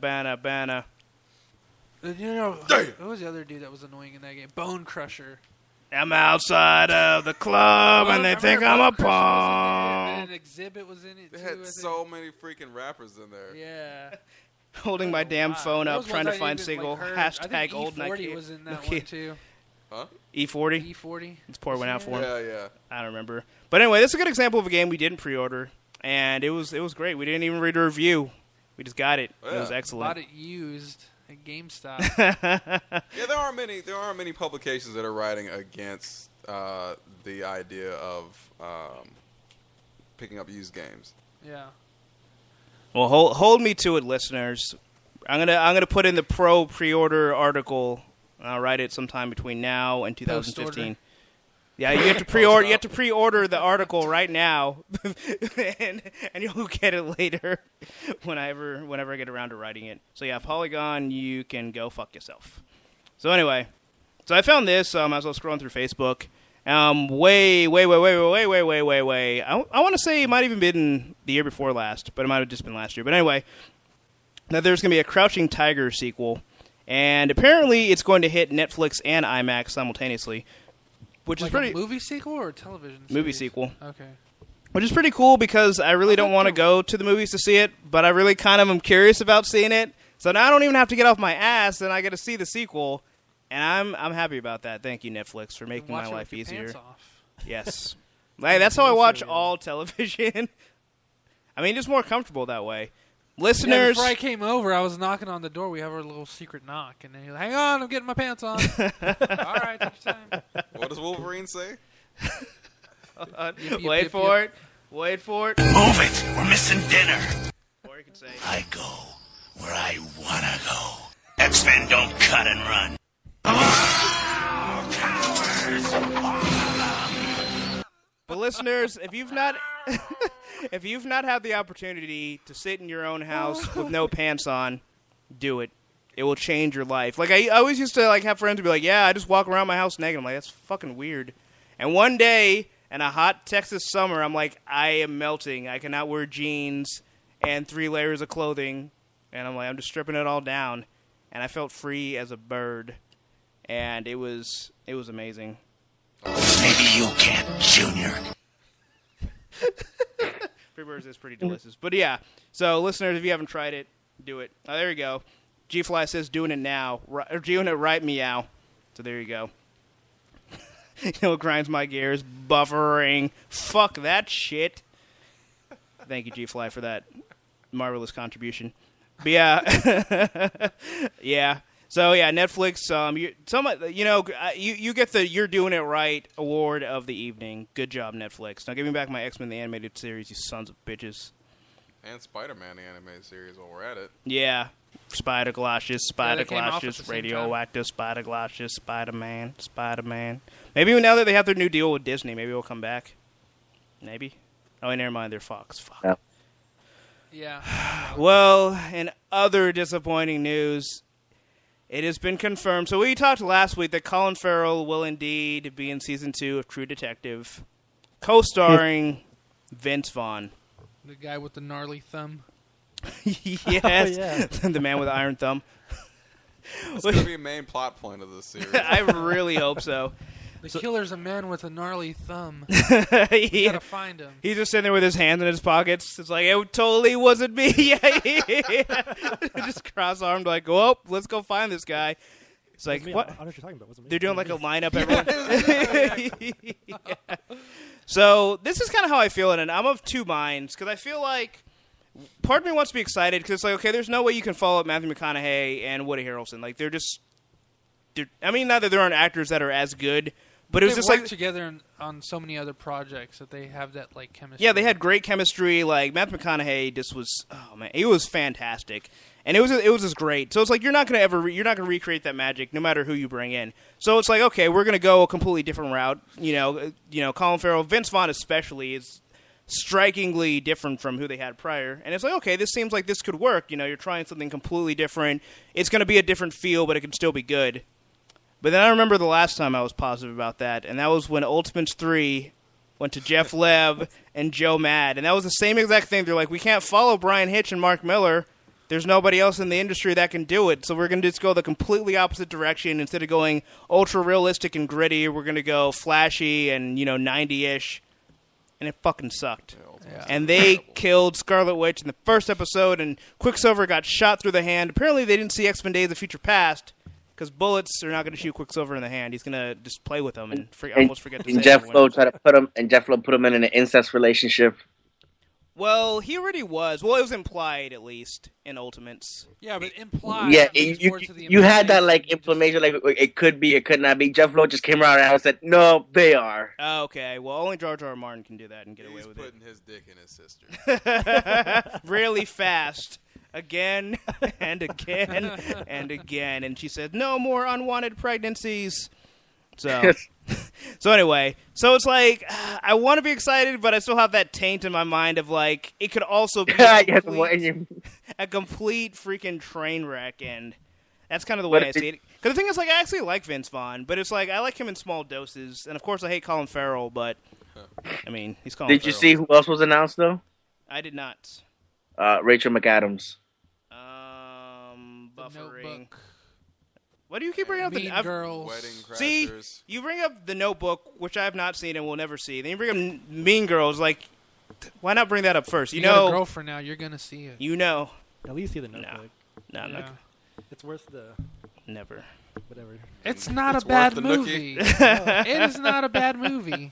You know, Damn. who was the other dude that was annoying in that game? Bone Crusher. I'm outside of the club and they I think remember I'm a Bone Crusher was in there, and punk. then Exhibit was in it They too. had I think. so many freaking rappers in there. Yeah. Holding my damn Wow. phone up, Those trying to ones I find even, single like, heard. hashtag I think old E40 Nike. was in that Okay. one too. Huh? E40. E40. Let's pour one out for him. Yeah. I don't remember. But anyway, this is a good example of a game we didn't pre-order, and it was great. We didn't even read a review. We just got it. It was Yeah. excellent. Bought it used at GameStop. Yeah, there are many publications that are writing against the idea of picking up used games. Yeah. Well, hold me to it, listeners. I'm gonna put in the pre-order article. I'll write it sometime between now and 2015. Post-order. Yeah, you have to pre-order. You have to pre-order the article right now, and you'll get it later, whenever I get around to writing it. So yeah, Polygon, you can go fuck yourself. So anyway, I found this as I was scrolling through Facebook. Way. I want to say it might have even been the year before last, but it might have just been last year. But anyway, that there's going to be a Crouching Tiger sequel, and apparently it's going to hit Netflix and IMAX simultaneously, which Like is pretty a movie sequel or a television movie series? sequel. Okay. Which is pretty cool because I really don't want to go to the movies to see it, but I really kind of am curious about seeing it. So now I don't even have to get off my ass, and I get to see the sequel, and I'm happy about that. Thank you, Netflix, for making Watch my it with life your easier. pants off. Yes. Like, that's how I watch Yeah. all television. I mean, it's more comfortable that way. Yeah, Listeners, before I came over, I was knocking on the door. We have our little secret knock, and then he's like, "Hang on, I'm getting my pants on." All right, take your time. What does Wolverine say? Yip, wait yip, for yip. it. Wait for it. Move it. We're missing dinner. Or you can say, I go where I wanna go. X-Men don't cut and run. Cowards! but listeners, if you've not had the opportunity to sit in your own house with no pants on, do it. It will change your life. Like I always used to have friends who be like, "Yeah, I just walk around my house naked." I'm like, "That's fucking weird." And one day in a hot Texas summer, I'm like, I am melting. I cannot wear jeans and 3 layers of clothing, and I'm like, I'm just stripping it all down, and I felt free as a bird, and it was amazing. Maybe you can't, Junior. Free Birds is pretty delicious. But yeah, so listeners, if you haven't tried it, do it. Oh, there you go. G-Fly says doing it now. Or doing it right, meow. So there you go. You know what grinds my gears? Buffering. Fuck that shit. Thank you, G-Fly, for that marvelous contribution. But yeah. Yeah. So yeah, Netflix. You get the "You're Doing It Right" award of the evening. Good job, Netflix. Now give me back my X-Men the animated series, you sons of bitches. And Spider-Man the animated series while we're at it. Yeah, Spider Galoshes, same Radioactive Spider Galoshes, Spider-Man. Maybe now that they have their new deal with Disney, maybe it'll come back. Maybe. Oh, never mind. They're Fox. Fuck. Yeah. Yeah. Well, in other disappointing news, it has been confirmed. So we talked last week that Colin Farrell will indeed be in season 2 of True Detective, co-starring Vince Vaughn. The guy with the gnarly thumb. Yes, yeah. the man with the iron thumb. It's going to be a main plot point of this series. I really hope so. The killer's a man with a gnarly thumb. Yeah. You gotta find him. He's just sitting there with his hands in his pockets. It's like, it totally wasn't me. Just cross-armed, like, well, let's go find this guy. It's like, Me, what? I know what you're talking about. Wasn't me. They're doing like a Me. lineup, everyone. Yeah. So this is kind of how I feel, and I'm of two minds, because I feel like part of me wants to be excited, because it's like, okay, there's no way you can follow up Matthew McConaughey and Woody Harrelson. Like, I mean, not that there aren't actors that are as good, but it was They've just worked like, together on so many other projects that they have that like chemistry. yeah, they had great chemistry. Like Matthew McConaughey just was, oh man, he was fantastic, and it was just great. So it's like you're not gonna recreate that magic, no matter who you bring in. So it's like, okay, we're gonna go a completely different route. You know, Colin Farrell, Vince Vaughn especially is strikingly different from who they had prior, and it's like, okay, this seems like this could work. You know, you're trying something completely different. It's gonna be a different feel, but it can still be good. But then I remember the last time I was positive about that, and that was when Ultimates 3 went to Jeff Leb and Joe Mad. And that was the same exact thing. They're like, we can't follow Brian Hitch and Mark Miller. There's nobody else in the industry that can do it. So we're going to just go the completely opposite direction. Instead of going ultra-realistic and gritty, we're going to go flashy and, 90-ish. And it fucking sucked. Yeah. And they killed Scarlet Witch in the first episode, and Quicksilver got shot through the hand. Apparently they didn't see X-Men Days of Future Past, because bullets are not going to shoot Quicksilver in the hand. He's going to just play with them and almost forget to say And Jeff it. Lowe tried to put him, put him in an incest relationship. Well, he already was. Well, it was implied, at least, in Ultimates. Yeah, but implied. Yeah, leads more to the you had that like implication. inflammation, like it could be, it could not be. Jeff Lowe just came around and said, "No, they are." Oh, okay, well, only Jar Jar Martin can do that and get away He's with it. putting his dick in his sister. Really fast. Again and again and again. And she said, no more unwanted pregnancies. So anyway, so it's like, I want to be excited, but I still have that taint in my mind of like, it could also be a complete freaking train wreck, and that's kind of the way I see it. Because the thing is, like, I actually like Vince Vaughn, but it's like, I like him in small doses, and of course I hate Colin Farrell, but, I mean, he's Colin Farrell. Did you see who else was announced, though? I did not. Rachel McAdams. Buffering. Notebook. Why do you keep bringing up Mean the Girls. Wedding Crashers. See, you bring up The Notebook, which I have not seen and will never see. Then you bring up Mean Girls. Like, why not bring that up first? You got a girlfriend now. You're gonna see it. You know. At least see the Notebook. No, I'm Yeah. not. It's worth the Never. whatever. It's not It's a bad worth the nookie. movie. It is not a bad movie.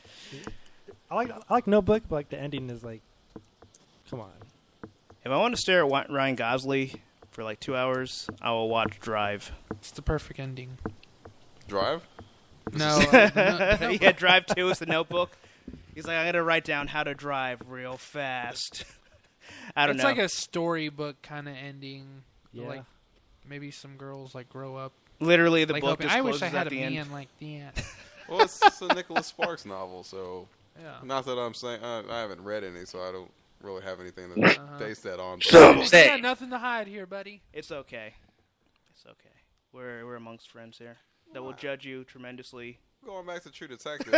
I like Notebook, but like the ending is like, come on. If I want to stare at Ryan Gosling for like 2 hours, I will watch Drive. It's the perfect ending. Drive? No, Yeah, Drive 2 is The Notebook. He's like, I'm going to write down how to drive real fast. I don't it's know. like a storybook kind of ending. Yeah. Like maybe some girls like grow up. Literally, the Like book hoping, just I closes wish I had at a the end. man like that. Well, it's a Nicholas Sparks novel, so Yeah. not that I'm saying I haven't read any, so I don't really have anything to base that on. So You say, got nothing to hide here, buddy. It's okay. It's okay. We're amongst friends here that will judge you tremendously. Going back to True Detective.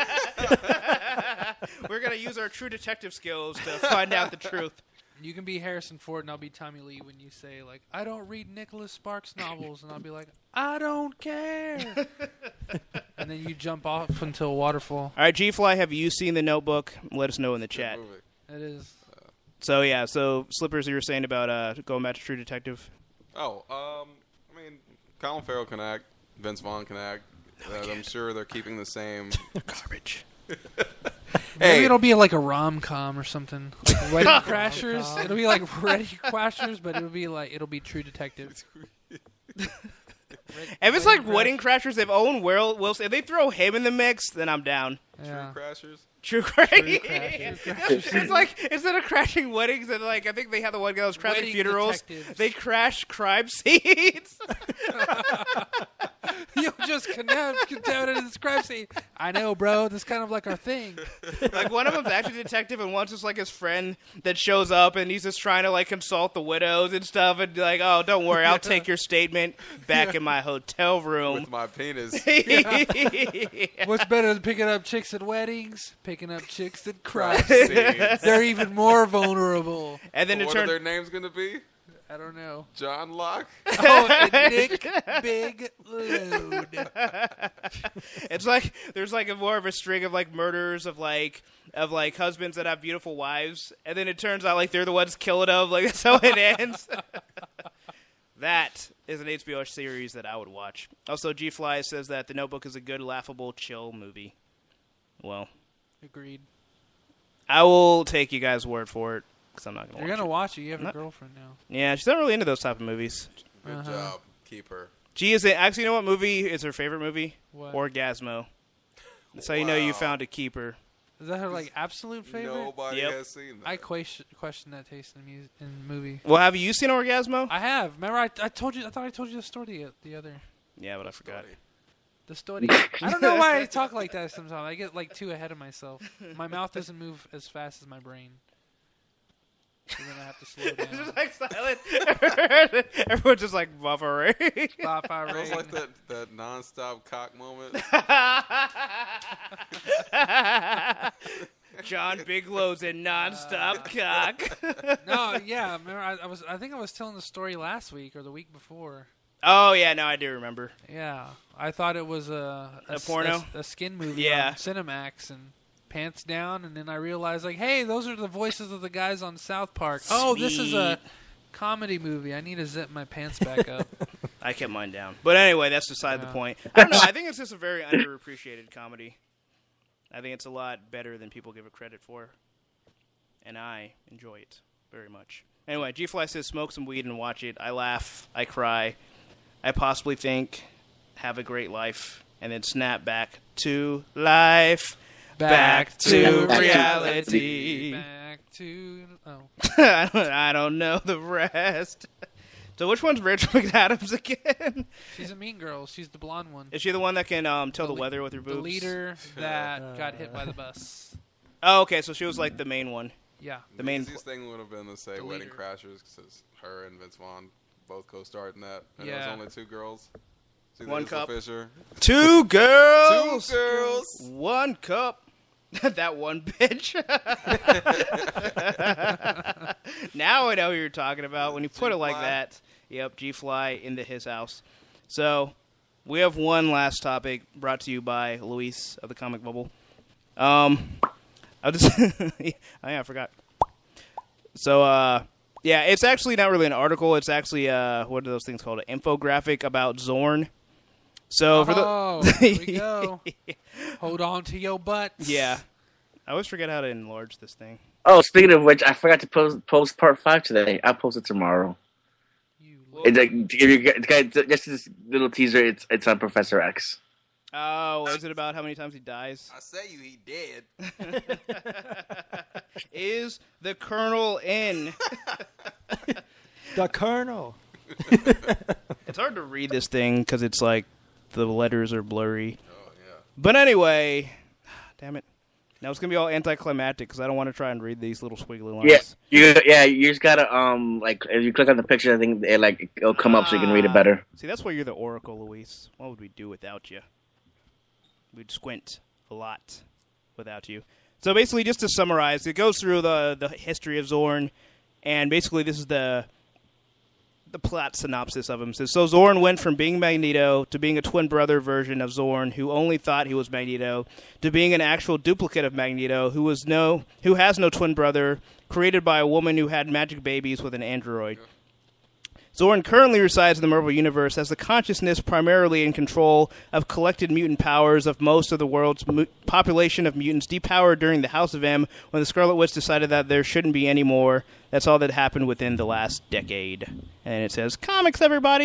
We're going to use our true detective skills to find out the truth. You can be Harrison Ford, and I'll be Tommy Lee when you say like, "I don't read Nicholas Sparks novels," and I'll be like, "I don't care." And then you jump off into a waterfall. All right, G-Fly, have you seen The Notebook? Let us know in the chat. Movie. It is. So, yeah, Slippers, you were saying about going back to True Detective? Oh, I mean, Colin Farrell can act. Vince Vaughn can act. I'm sure they're keeping the same. Garbage. Maybe Hey, it'll be like a rom-com or something. Like Wedding Crashers. It'll be like Wedding Crashers, but it'll be True Detective. If it's like Wedding Crashers, if Owen Wilson, if they throw him in the mix, then I'm down. Yeah. True Crashers. True Crashers. It's like instead of crashing weddings, and like I think they had the one guy that was crashing Wedding funerals. detectives. They crash crime scenes. You just contaminated this crime scene. I know, bro. That's kind of like our thing. Like one of them's actually a detective, and one's just like his friend that shows up, and he's just trying to like consult the widows and stuff, and like, oh, don't worry, I'll take your statement back in my hotel room. With my penis. What's better than picking up chicks at weddings? Picking up chicks at crime Crime scenes. scenes. They're even more vulnerable. And then it What are turned. their names going to be? I don't know. John Locke? Oh, and Nick Big Load. It's like there's like more of a string of like murders of like husbands that have beautiful wives, and then it turns out like they're the ones killing them. Like that's how it ends. That is an HBO series that I would watch. Also, G Fly says that The Notebook is a good, laughable, chill movie. Well, Agreed. I will take you guys' word for it because I'm not gonna. You're watch gonna it. watch it. You have No. a girlfriend now. Yeah, she's not really into those type of movies. Good job. Keep her. G is actually, you know what movie is her favorite movie? What? Orgasmo. That's how you know you Wow. found a keeper. Is that her like absolute favorite? Nobody Yep. has seen that. I question that taste in movie. Well, have you seen Orgasmo? I have. Remember, I told you. I thought I told you the story the other. Yeah, but I forgot. The story. I don't know why I talk like that sometimes. I get like too ahead of myself. My mouth doesn't move as fast as my brain. So then I have to slow down. Just like silent. Everyone's just like buffering. Stop, I It was rain. like that non-stop cock moment. John Bigelow's in nonstop cock. No, yeah. Remember, I think I was telling the story last week or the week before. Oh yeah, no, I do remember. Yeah, I thought it was a porno? a skin movie Yeah. on Cinemax and pants down, and then I realized like, hey, those are the voices of the guys on South Park. Oh, this is a comedy movie. I need to zip my pants back up. I kept mine down. But anyway, that's beside the Yeah. point. I don't know. I think it's just a very underappreciated comedy. I think it's a lot better than people give it credit for. And I enjoy it very much. Anyway, G-Fly says smoke some weed and watch it. I laugh. I cry. I possibly think, have a great life. And then snap back to life. Back to reality. Back to I don't know the rest. So which one's Rachel McAdams again? she's a mean girl. She's the blonde one. Is she the one that can tell the le- weather with her boobs? The leader that got hit by the bus. Oh, okay, so she was like the main one. Yeah. The main easiest thing would have been to say The Wedding leader. Crashers because her and Vince Vaughn both co-starred in that. And Yeah. there was only two girls. See, One Isla cup. Fisher. Two girls. Two girls. One cup. That one bitch. Now I know who you're talking about when you put it like G-Fly. that. Yep, G-Fly into his house. So, we have one last topic brought to you by Luis of the Comic Bubble. I'll just oh yeah, I forgot. So, yeah, it's actually not really an article. It's actually what are those things called? An infographic about Zorn. So for the Oh, here we go. Hold on to your butts. yeah, I always forget how to enlarge this thing. Oh, speaking of which, I forgot to post part 5 today. I'll post it tomorrow. You It's like, if you get just this little teaser. It's on Professor X. Oh, is it about how many times he dies? I say you, he dead. Is the Colonel in? The Colonel. It's hard to read this thing because it's like the letters are blurry. Oh yeah. But anyway, damn it. Now it's gonna be all anticlimactic because I don't want to try and read these little squiggly lines. You just gotta like if you click on the picture, I think it'll come up so you can read it better. See, that's why you're the Oracle, Luis. What would we do without you? We'd squint a lot without you. So basically, just to summarize, it goes through the history of Zorn, and basically this is the plot synopsis of him. It says, so Zorn went from being Magneto to being a twin brother version of Zorn who only thought he was Magneto to being an actual duplicate of Magneto who has no twin brother, created by a woman who had magic babies with an android. Zorn currently resides in the Marvel Universe as the consciousness primarily in control of collected mutant powers of most of the world's population of mutants depowered during the House of M when the Scarlet Witch decided that there shouldn't be any more. That's all that happened within the last decade. And it says, comics, everybody!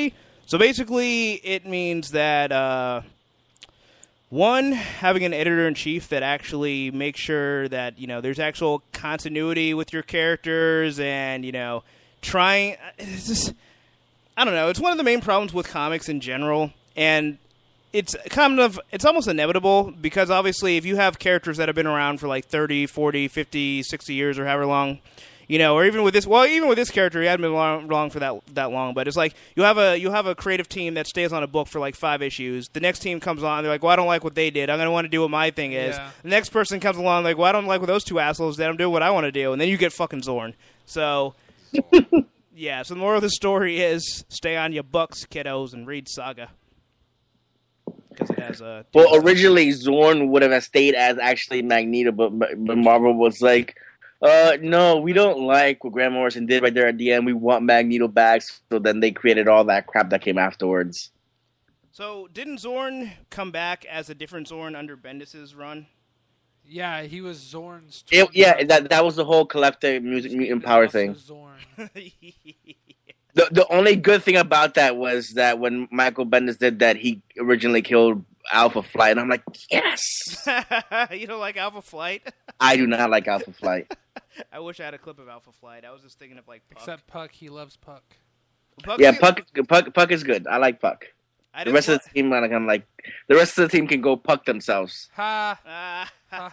So basically, it means that one, having an editor-in-chief that actually makes sure that, there's actual continuity with your characters and, trying... It's just, I don't know. It's one of the main problems with comics in general, and it's almost inevitable because obviously if you have characters that have been around for like 30, 40, 50, 60 years or however long, or even with this character, he hadn't been long for that long, but it's like you have a creative team that stays on a book for like 5 issues. The next team comes on, they're like, well, I don't like what they did. I'm going to want to do what my thing is. Yeah. The next person comes along, like, well, I don't like what those two assholes did. I'm doing what I want to do. And then you get fucking Zorn. So, yeah, so the moral of the story is stay on your books, kiddos, and read Saga. Because it has a... Well, originally Zorn would have stayed as actually Magneto, but Marvel was like, no, we don't like what Grant Morrison did right there at the end. We want Magneto back. So then they created all that crap that came afterwards. So didn't Zorn come back as a different Zorn under Bendis' run? Yeah, he was Zorn's. That was the whole collective mutant power thing. Zorn. The only good thing about that was that when Michael Bendis did that, he originally killed Alpha Flight, and I'm like, yes. You don't like Alpha Flight? I do not like Alpha Flight. I wish I had a clip of Alpha Flight. I was just thinking of like Puck. Except Puck, he loves Puck. Puck is good. I like Puck. The rest of the team, I'm like, the rest of the team can go Puck themselves. Ha!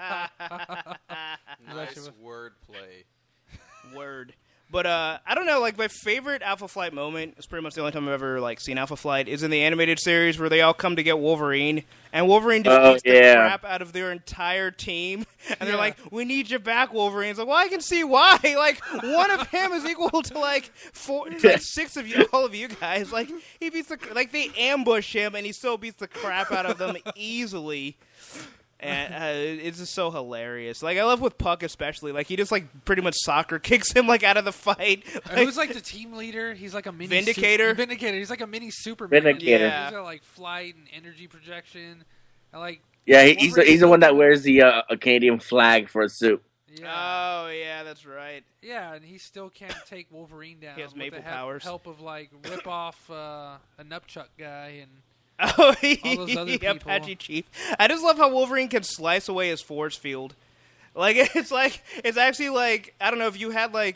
Nice wordplay. Word. But I don't know, like my favorite Alpha Flight moment is pretty much the only time I've ever like seen Alpha Flight is in the animated series where they all come to get Wolverine and Wolverine defeats the crap out of their entire team and they're like, "We need you back, Wolverine." It's like, "Well, I can see why. Like one of him is equal to like 6 of you, all of you guys. Like he beats they ambush him and he still beats the crap out of them easily." And it's just so hilarious. Like I love with Puck especially. Like he just like pretty much soccer kicks him like out of the fight. Who's like the team leader? He's like a mini Vindicator. Vindicator. He's like a mini Superman. Vindicator. Yeah. He's got like flight and energy projection. And like he's the one that wears the Canadian flag for a suit. Yeah. Oh yeah, that's right. Yeah, and he still can't take Wolverine down. He has with maple the powers. Help of like rip off a Nupchuck guy and. Oh, all those other people. Apache Chief. I just love how Wolverine can slice away his force field. Like it's actually like I don't know if you had like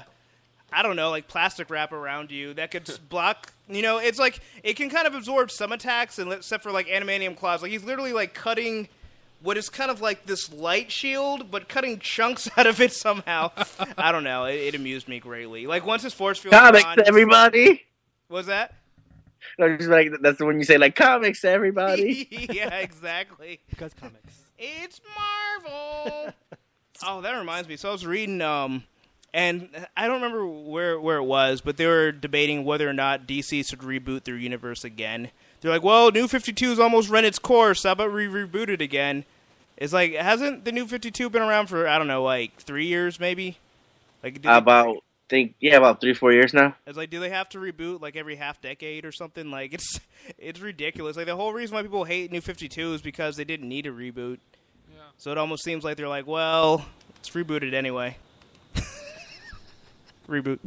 like plastic wrap around you that could block. It's like it can kind of absorb some attacks, and except for like adamantium claws. Like he's literally like cutting what is kind of like this light shield, but cutting chunks out of it somehow. I don't know. It amused me greatly. Like once his force field. Comics, everybody. What was that? No, just like that's when you say like comics, everybody. Yeah, exactly. Because comics. It's Marvel. Oh, that reminds me. So I was reading, and I don't remember where it was, but they were debating whether or not DC should reboot their universe again. They're like, well, New 52's almost run its course. How about we reboot it again? It's like, hasn't the New 52 been around for, I don't know, like 3 years maybe? Like about 3-4 years now. It's like, do they have to reboot like every half decade or something? Like it's ridiculous. Like the whole reason why people hate New 52 is because they didn't need a reboot. Yeah. So it almost seems like they're like, well, let's reboot it anyway. Reboot.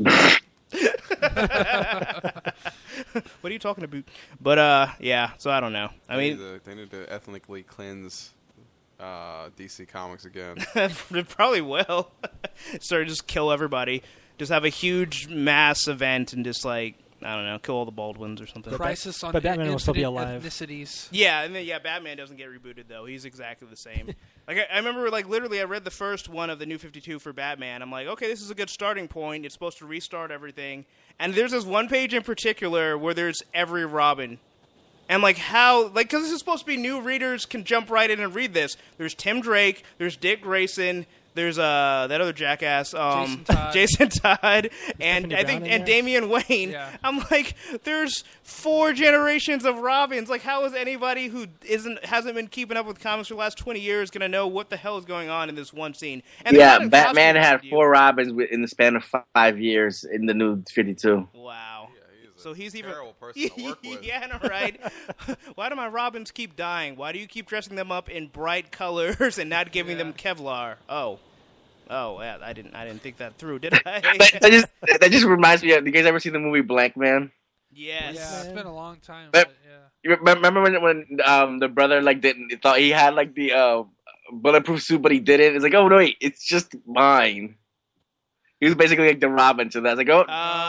What are you talking about? But yeah, so I don't know. I mean, they need to ethnically cleanse DC Comics again. they probably will. So just kill everybody. Just have a huge mass event and just like I don't know, kill all the Baldwins or something. Crisis on but Batman will still be Infinite alive. Ethnicities. Yeah, and then Batman doesn't get rebooted though. He's exactly the same. Like I remember, like literally, I read the first one of the New 52 for Batman. I'm like, okay, this is a good starting point. It's supposed to restart everything. And there's this one page in particular where there's every Robin. And like how, like, because this is supposed to be new readers can jump right in and read this. There's Tim Drake. There's Dick Grayson. There's that other jackass, Jason Todd, and I think and Damian Wayne. Yeah. I'm like, there's 4 generations of Robins. Like, how is anybody who hasn't been keeping up with comics for the last 20 years gonna know what the hell is going on in this one scene? And Batman had 4 Robins in the span of 5 years in the New 52. Wow. So he's even terrible person to work with. Yeah, no, right. Why do my Robins keep dying? Why do you keep dressing them up in bright colors and not giving them Kevlar? Oh, yeah. I didn't think that through, did I? that just reminds me of. You guys ever seen the movie Blank Man? Yes. Yeah, it's been a long time. But- But, yeah. You remember when the brother like didn't thought he had like the bulletproof suit, but he didn't. It's like, oh no, wait, it's just mine. He was basically like the Robin to that. It's like, oh,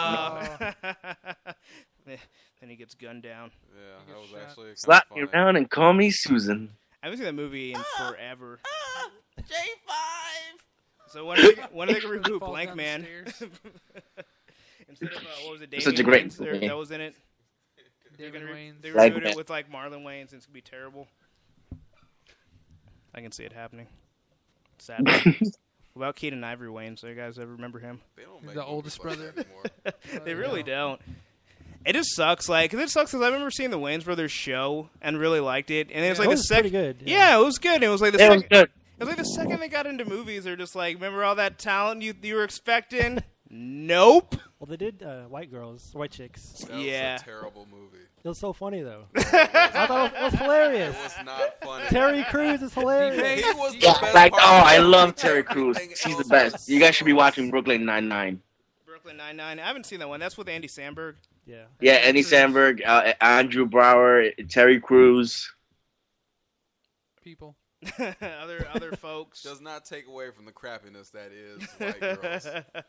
Then he gets gunned down. Yeah, that was actually kind slap of me funny. around and call me Susan. I haven't seen that movie in forever. J5. So when are they going to reboot Falls Blank down the Man? stairs. Instead of, what was it, Damian Such a great Wayans there- movie. that was in it? David Wayne. They Like rebooted that. it with like Marlon Wayans, and it's gonna be terrible. I can see it happening. Sad. What about Keaton Ivory Wayans? Do you guys ever remember him? They don't The make movies oldest like brother. that anymore. They really don't. It just sucks. Like, it sucks because I remember seeing the Wayans Brothers show and really liked it, and it was Yeah. like It the was second. pretty good. Yeah, it was good. It was like the It was second. good. It was like the second they got into movies, they're just like, remember all that talent you were expecting? Nope. Well, they did White Chicks. That was Yeah. a terrible movie. It was so funny though. I thought it was hilarious. It was not funny. Terry Crews is hilarious. He was the Yeah, best like, part oh, of I it. love Terry Crews. Everything She's the else best. was You guys should be so watching Brooklyn Nine-Nine. Brooklyn Nine-Nine. I haven't seen that one. That's with Andy Samberg. Yeah. Yeah, Andy Samberg, Andrew Brower, Terry Crews. People. other folks. Does not take away from the crappiness that is White Girls.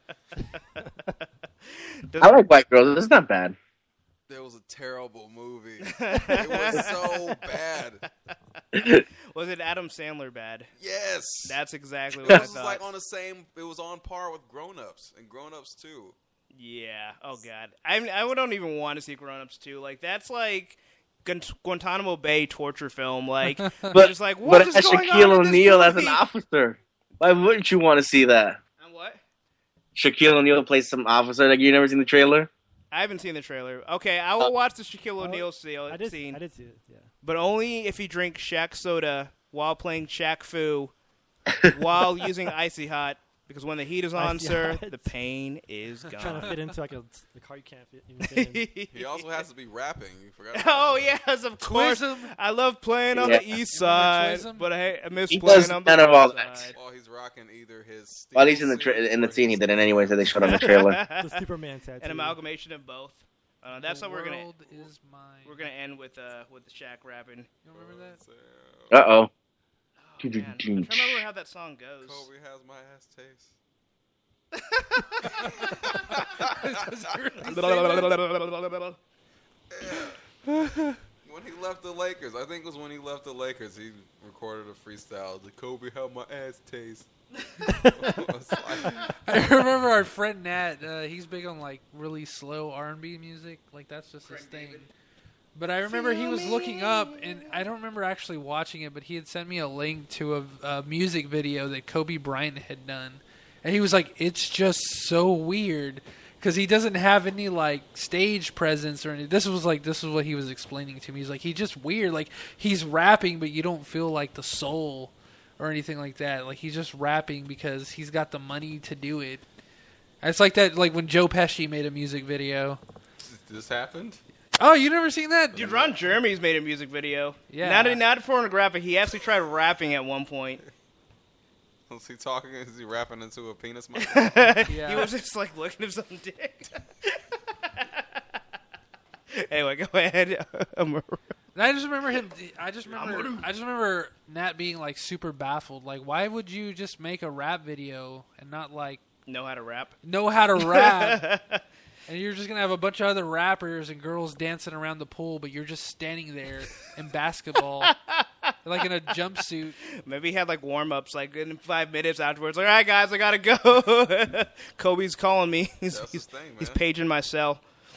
I like White Girls. It's not bad. It was a terrible movie. It was so bad. Was it Adam Sandler bad? Yes. That's exactly It what I was thought. like on the same. It was on par with Grown Ups and Grown Ups 2. Yeah. Oh God. I don't even want to see Grown Ups 2. Like that's like Guantanamo Bay torture film. Like, But just like but what is as going Shaquille on in this O'Neal as an movie? officer, why wouldn't you want to see that? And what? Shaquille O'Neal plays some officer. Like you never seen the trailer? I haven't seen the trailer. Okay, I will watch the Shaquille O'Neal I did scene, see it. Yeah. but only if he drinks Shaq soda while playing Shaq Fu while using Icy Hot. Because when the heat is on, Icy sir, Hot. the pain is Trying to gone. fit into like a car you can't even fit in. He also has to be rapping. You forgot. Oh yes, of course. Twism. I love playing on Yeah. the east side, Twism? but I miss He playing does on the none of all west that. side. While he's rocking either his. Well, at least in the steel in the suit scene he or did it anyways that they showed on the trailer. The Superman tattoo. An amalgamation of both. That's The how we're gonna world is mine. end with the Shaq rapping. You don't remember that? his- Uh oh. Oh, man. I'm trying to remember how that song goes. Kobe has my ass taste. When he left the Lakers, I think it was when he left the Lakers, he recorded a freestyle. The Kobe had my ass taste. It's like- I remember our friend Nat. He's big on like really slow R&B music. Like that's just his thing. But I remember he was looking up, and I don't remember actually watching it, but he had sent me a link to a music video that Kobe Bryant had done, and he was like, "It's just so weird." Because he doesn't have any like stage presence or anything. This is what he was explaining to me. He's like, he's just weird. Like he's rapping, but you don't feel like the soul or anything like that. Like he's just rapping because he's got the money to do it. It's like that. Like when Joe Pesci made a music video. this happened? Oh, you never seen that? Dude, Ron Jeremy's made a music video. Yeah. Not pornographic. He actually tried rapping at one point. Was he talking? Is he rapping into a penis mic? Yeah. He was just like looking at his own dick. Anyway, go ahead. And I just remember him. I just remember Nat being like super baffled. Like, why would you just make a rap video and not like Know how to rap. know how to rap? And you're just gonna have a bunch of other rappers and girls dancing around the pool, but you're just standing there in basketball, like in a jumpsuit. Maybe he had like warm ups, like in 5 minutes afterwards. Like, all right, guys, I gotta go. Kobe's calling me. That's his thing, He's man. paging my cell.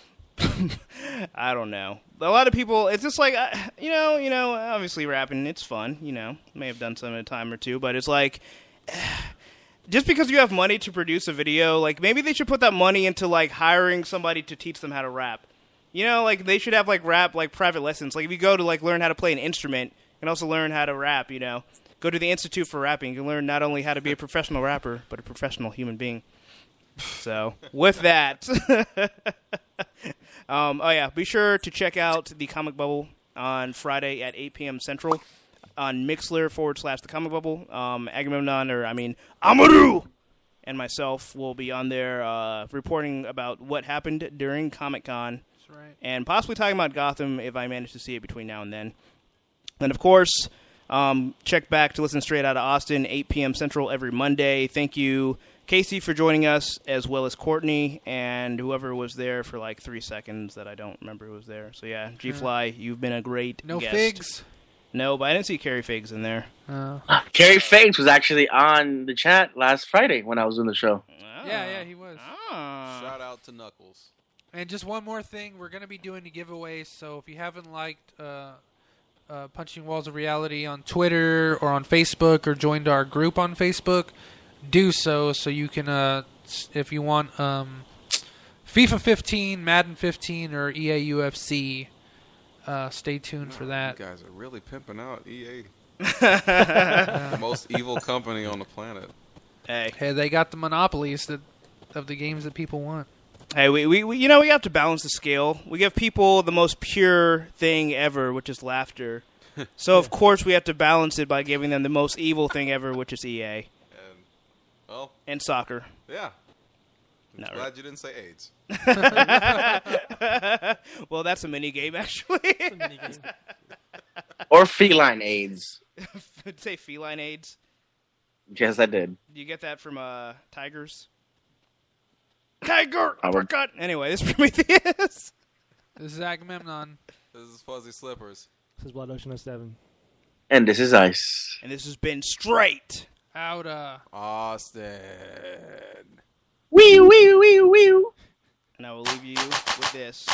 I don't know. A lot of people, it's just like, obviously rapping, it's fun. May have done some in a time or two, but it's like, just because you have money to produce a video, like maybe they should put that money into like hiring somebody to teach them how to rap. Like they should have like rap like private lessons. Like if you go to like learn how to play an instrument, you can also learn how to rap. Go to the Institute for Rapping. You can learn not only how to be a professional rapper, but a professional human being. So with that, be sure to check out the Comic Bubble on Friday at 8 p.m. Central. On Mixler /The Comic Bubble. Amaru and myself will be on there reporting about what happened during Comic-Con That's right. And possibly talking about Gotham if I manage to see it between now and then. And, of course, check back to listen straight out of Austin, 8 p.m. Central every Monday. Thank you, Casey, for joining us, as well as Courtney and whoever was there for like 3 seconds that I don't remember who was there. So, yeah, G-Fly, you've been a great No guest. figs? No, but I didn't see Carrie Figs in there. Carrie Figs was actually on the chat last Friday when I was on the show. Yeah, he was. Shout out to Knuckles. And just one more thing, we're going to be doing a giveaway, so if you haven't liked Punching Walls of Reality on Twitter or on Facebook or joined our group on Facebook, do so you can, if you want FIFA 15, Madden 15, or EA UFC, stay tuned for that. You guys are really pimping out EA. The most evil company on the planet. Hey, They got the monopolies of the games that people want. hey, we you know, we have to balance the scale. We give people the most pure thing ever, which is laughter. So, of course, we have to balance it by giving them the most evil thing ever, which is EA. And, well, And soccer. yeah. I'm Not glad you didn't say AIDS. Well, that's a mini game, actually. Or feline AIDS. I'd say feline AIDS. Yes, I did. Do you get that from tigers? Tiger! Uppercut! Anyway, this is Prometheus. This is Agamemnon. This is Fuzzy Slippers. This is Blood Ocean 07. And this is Ice. And this has been Straight Out, Austin. Wee, wee, wee, wee. And I will leave you with this.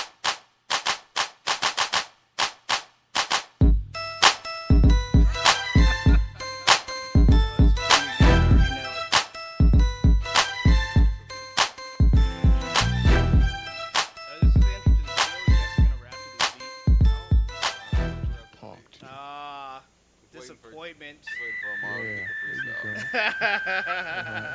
Disappointment. Just waiting for Amar to get the freestyle.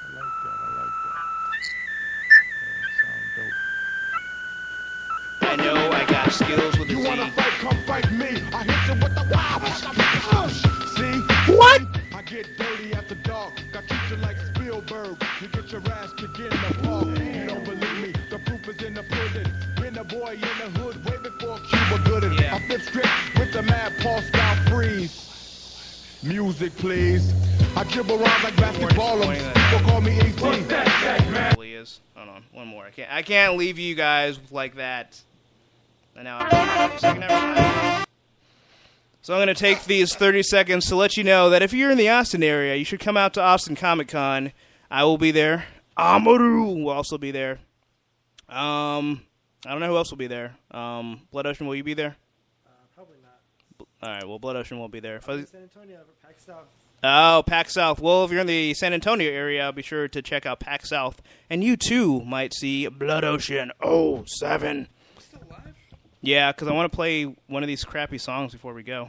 I know I got skills with the You wanna Z. fight, come fight me. I hit you with the wow. See? What? I get dirty after dark. I treat you like Spielberg. You get your ass kicked in the park. You don't believe me? The proof is in the pudding. Been a boy in the hood way before Cuba Gooding. Yeah. I flip script with the mad Paul Scout freeze. Music, please. I dribble around like basketball. People call me 18. Probably is. Hold on, one more. I can't leave you guys like that. And now I'm second every time. So I'm going to take these 30 seconds to let you know that if you're in the Austin area, you should come out to Austin Comic Con. I will be there. Amaru will also be there. I don't know who else will be there. Blood Ocean, will you be there? Probably not. All right, well, Blood Ocean won't be there. San Antonio, PAX South. Oh, PAX South. Well, if you're in the San Antonio area, be sure to check out PAX South. And you, too, might see Blood Ocean 07. Still alive? Yeah, because I want to play one of these crappy songs before we go.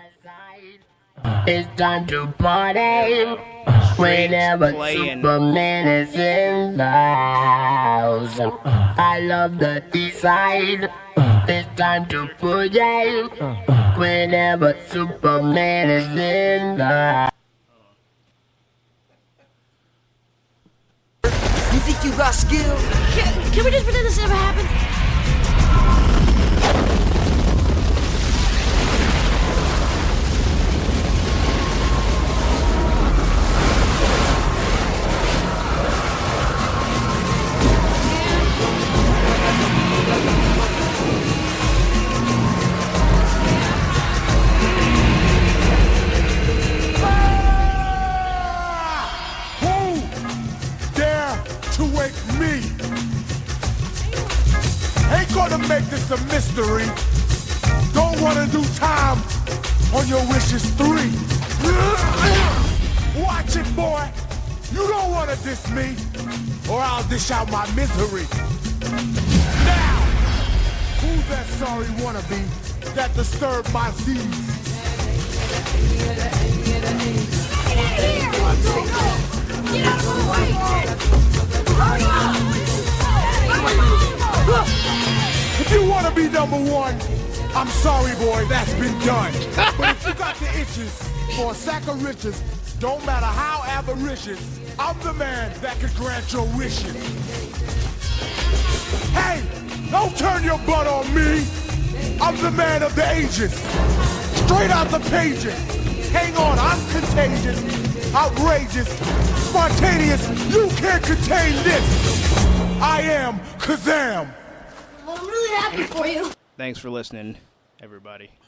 It's time to party whenever playing. Superman is in the house. I love the east side. It's time to party whenever Superman is in the house. You think you got skills? Can we just pretend this never happened? Who dare to wake me? Ain't gonna make this a mystery. Don't wanna do time on your wishes 3. Watch it, boy. You don't wanna diss me, or I'll dish out my misery. Now, who's that sorry wannabe that disturbed my seeds? Get out of the way! If you want to be number 1, I'm sorry, boy, that's been done. But if you got the itches for a sack of riches, don't matter how avaricious, I'm the man that could grant your wishes. Hey, Don't turn your butt on me. I'm the man of the ages. Straight out the pages. Hang on, I'm contagious, outrageous, spontaneous. You can't contain this. I am Kazam. Well, I'm really happy for you. Thanks for listening, everybody.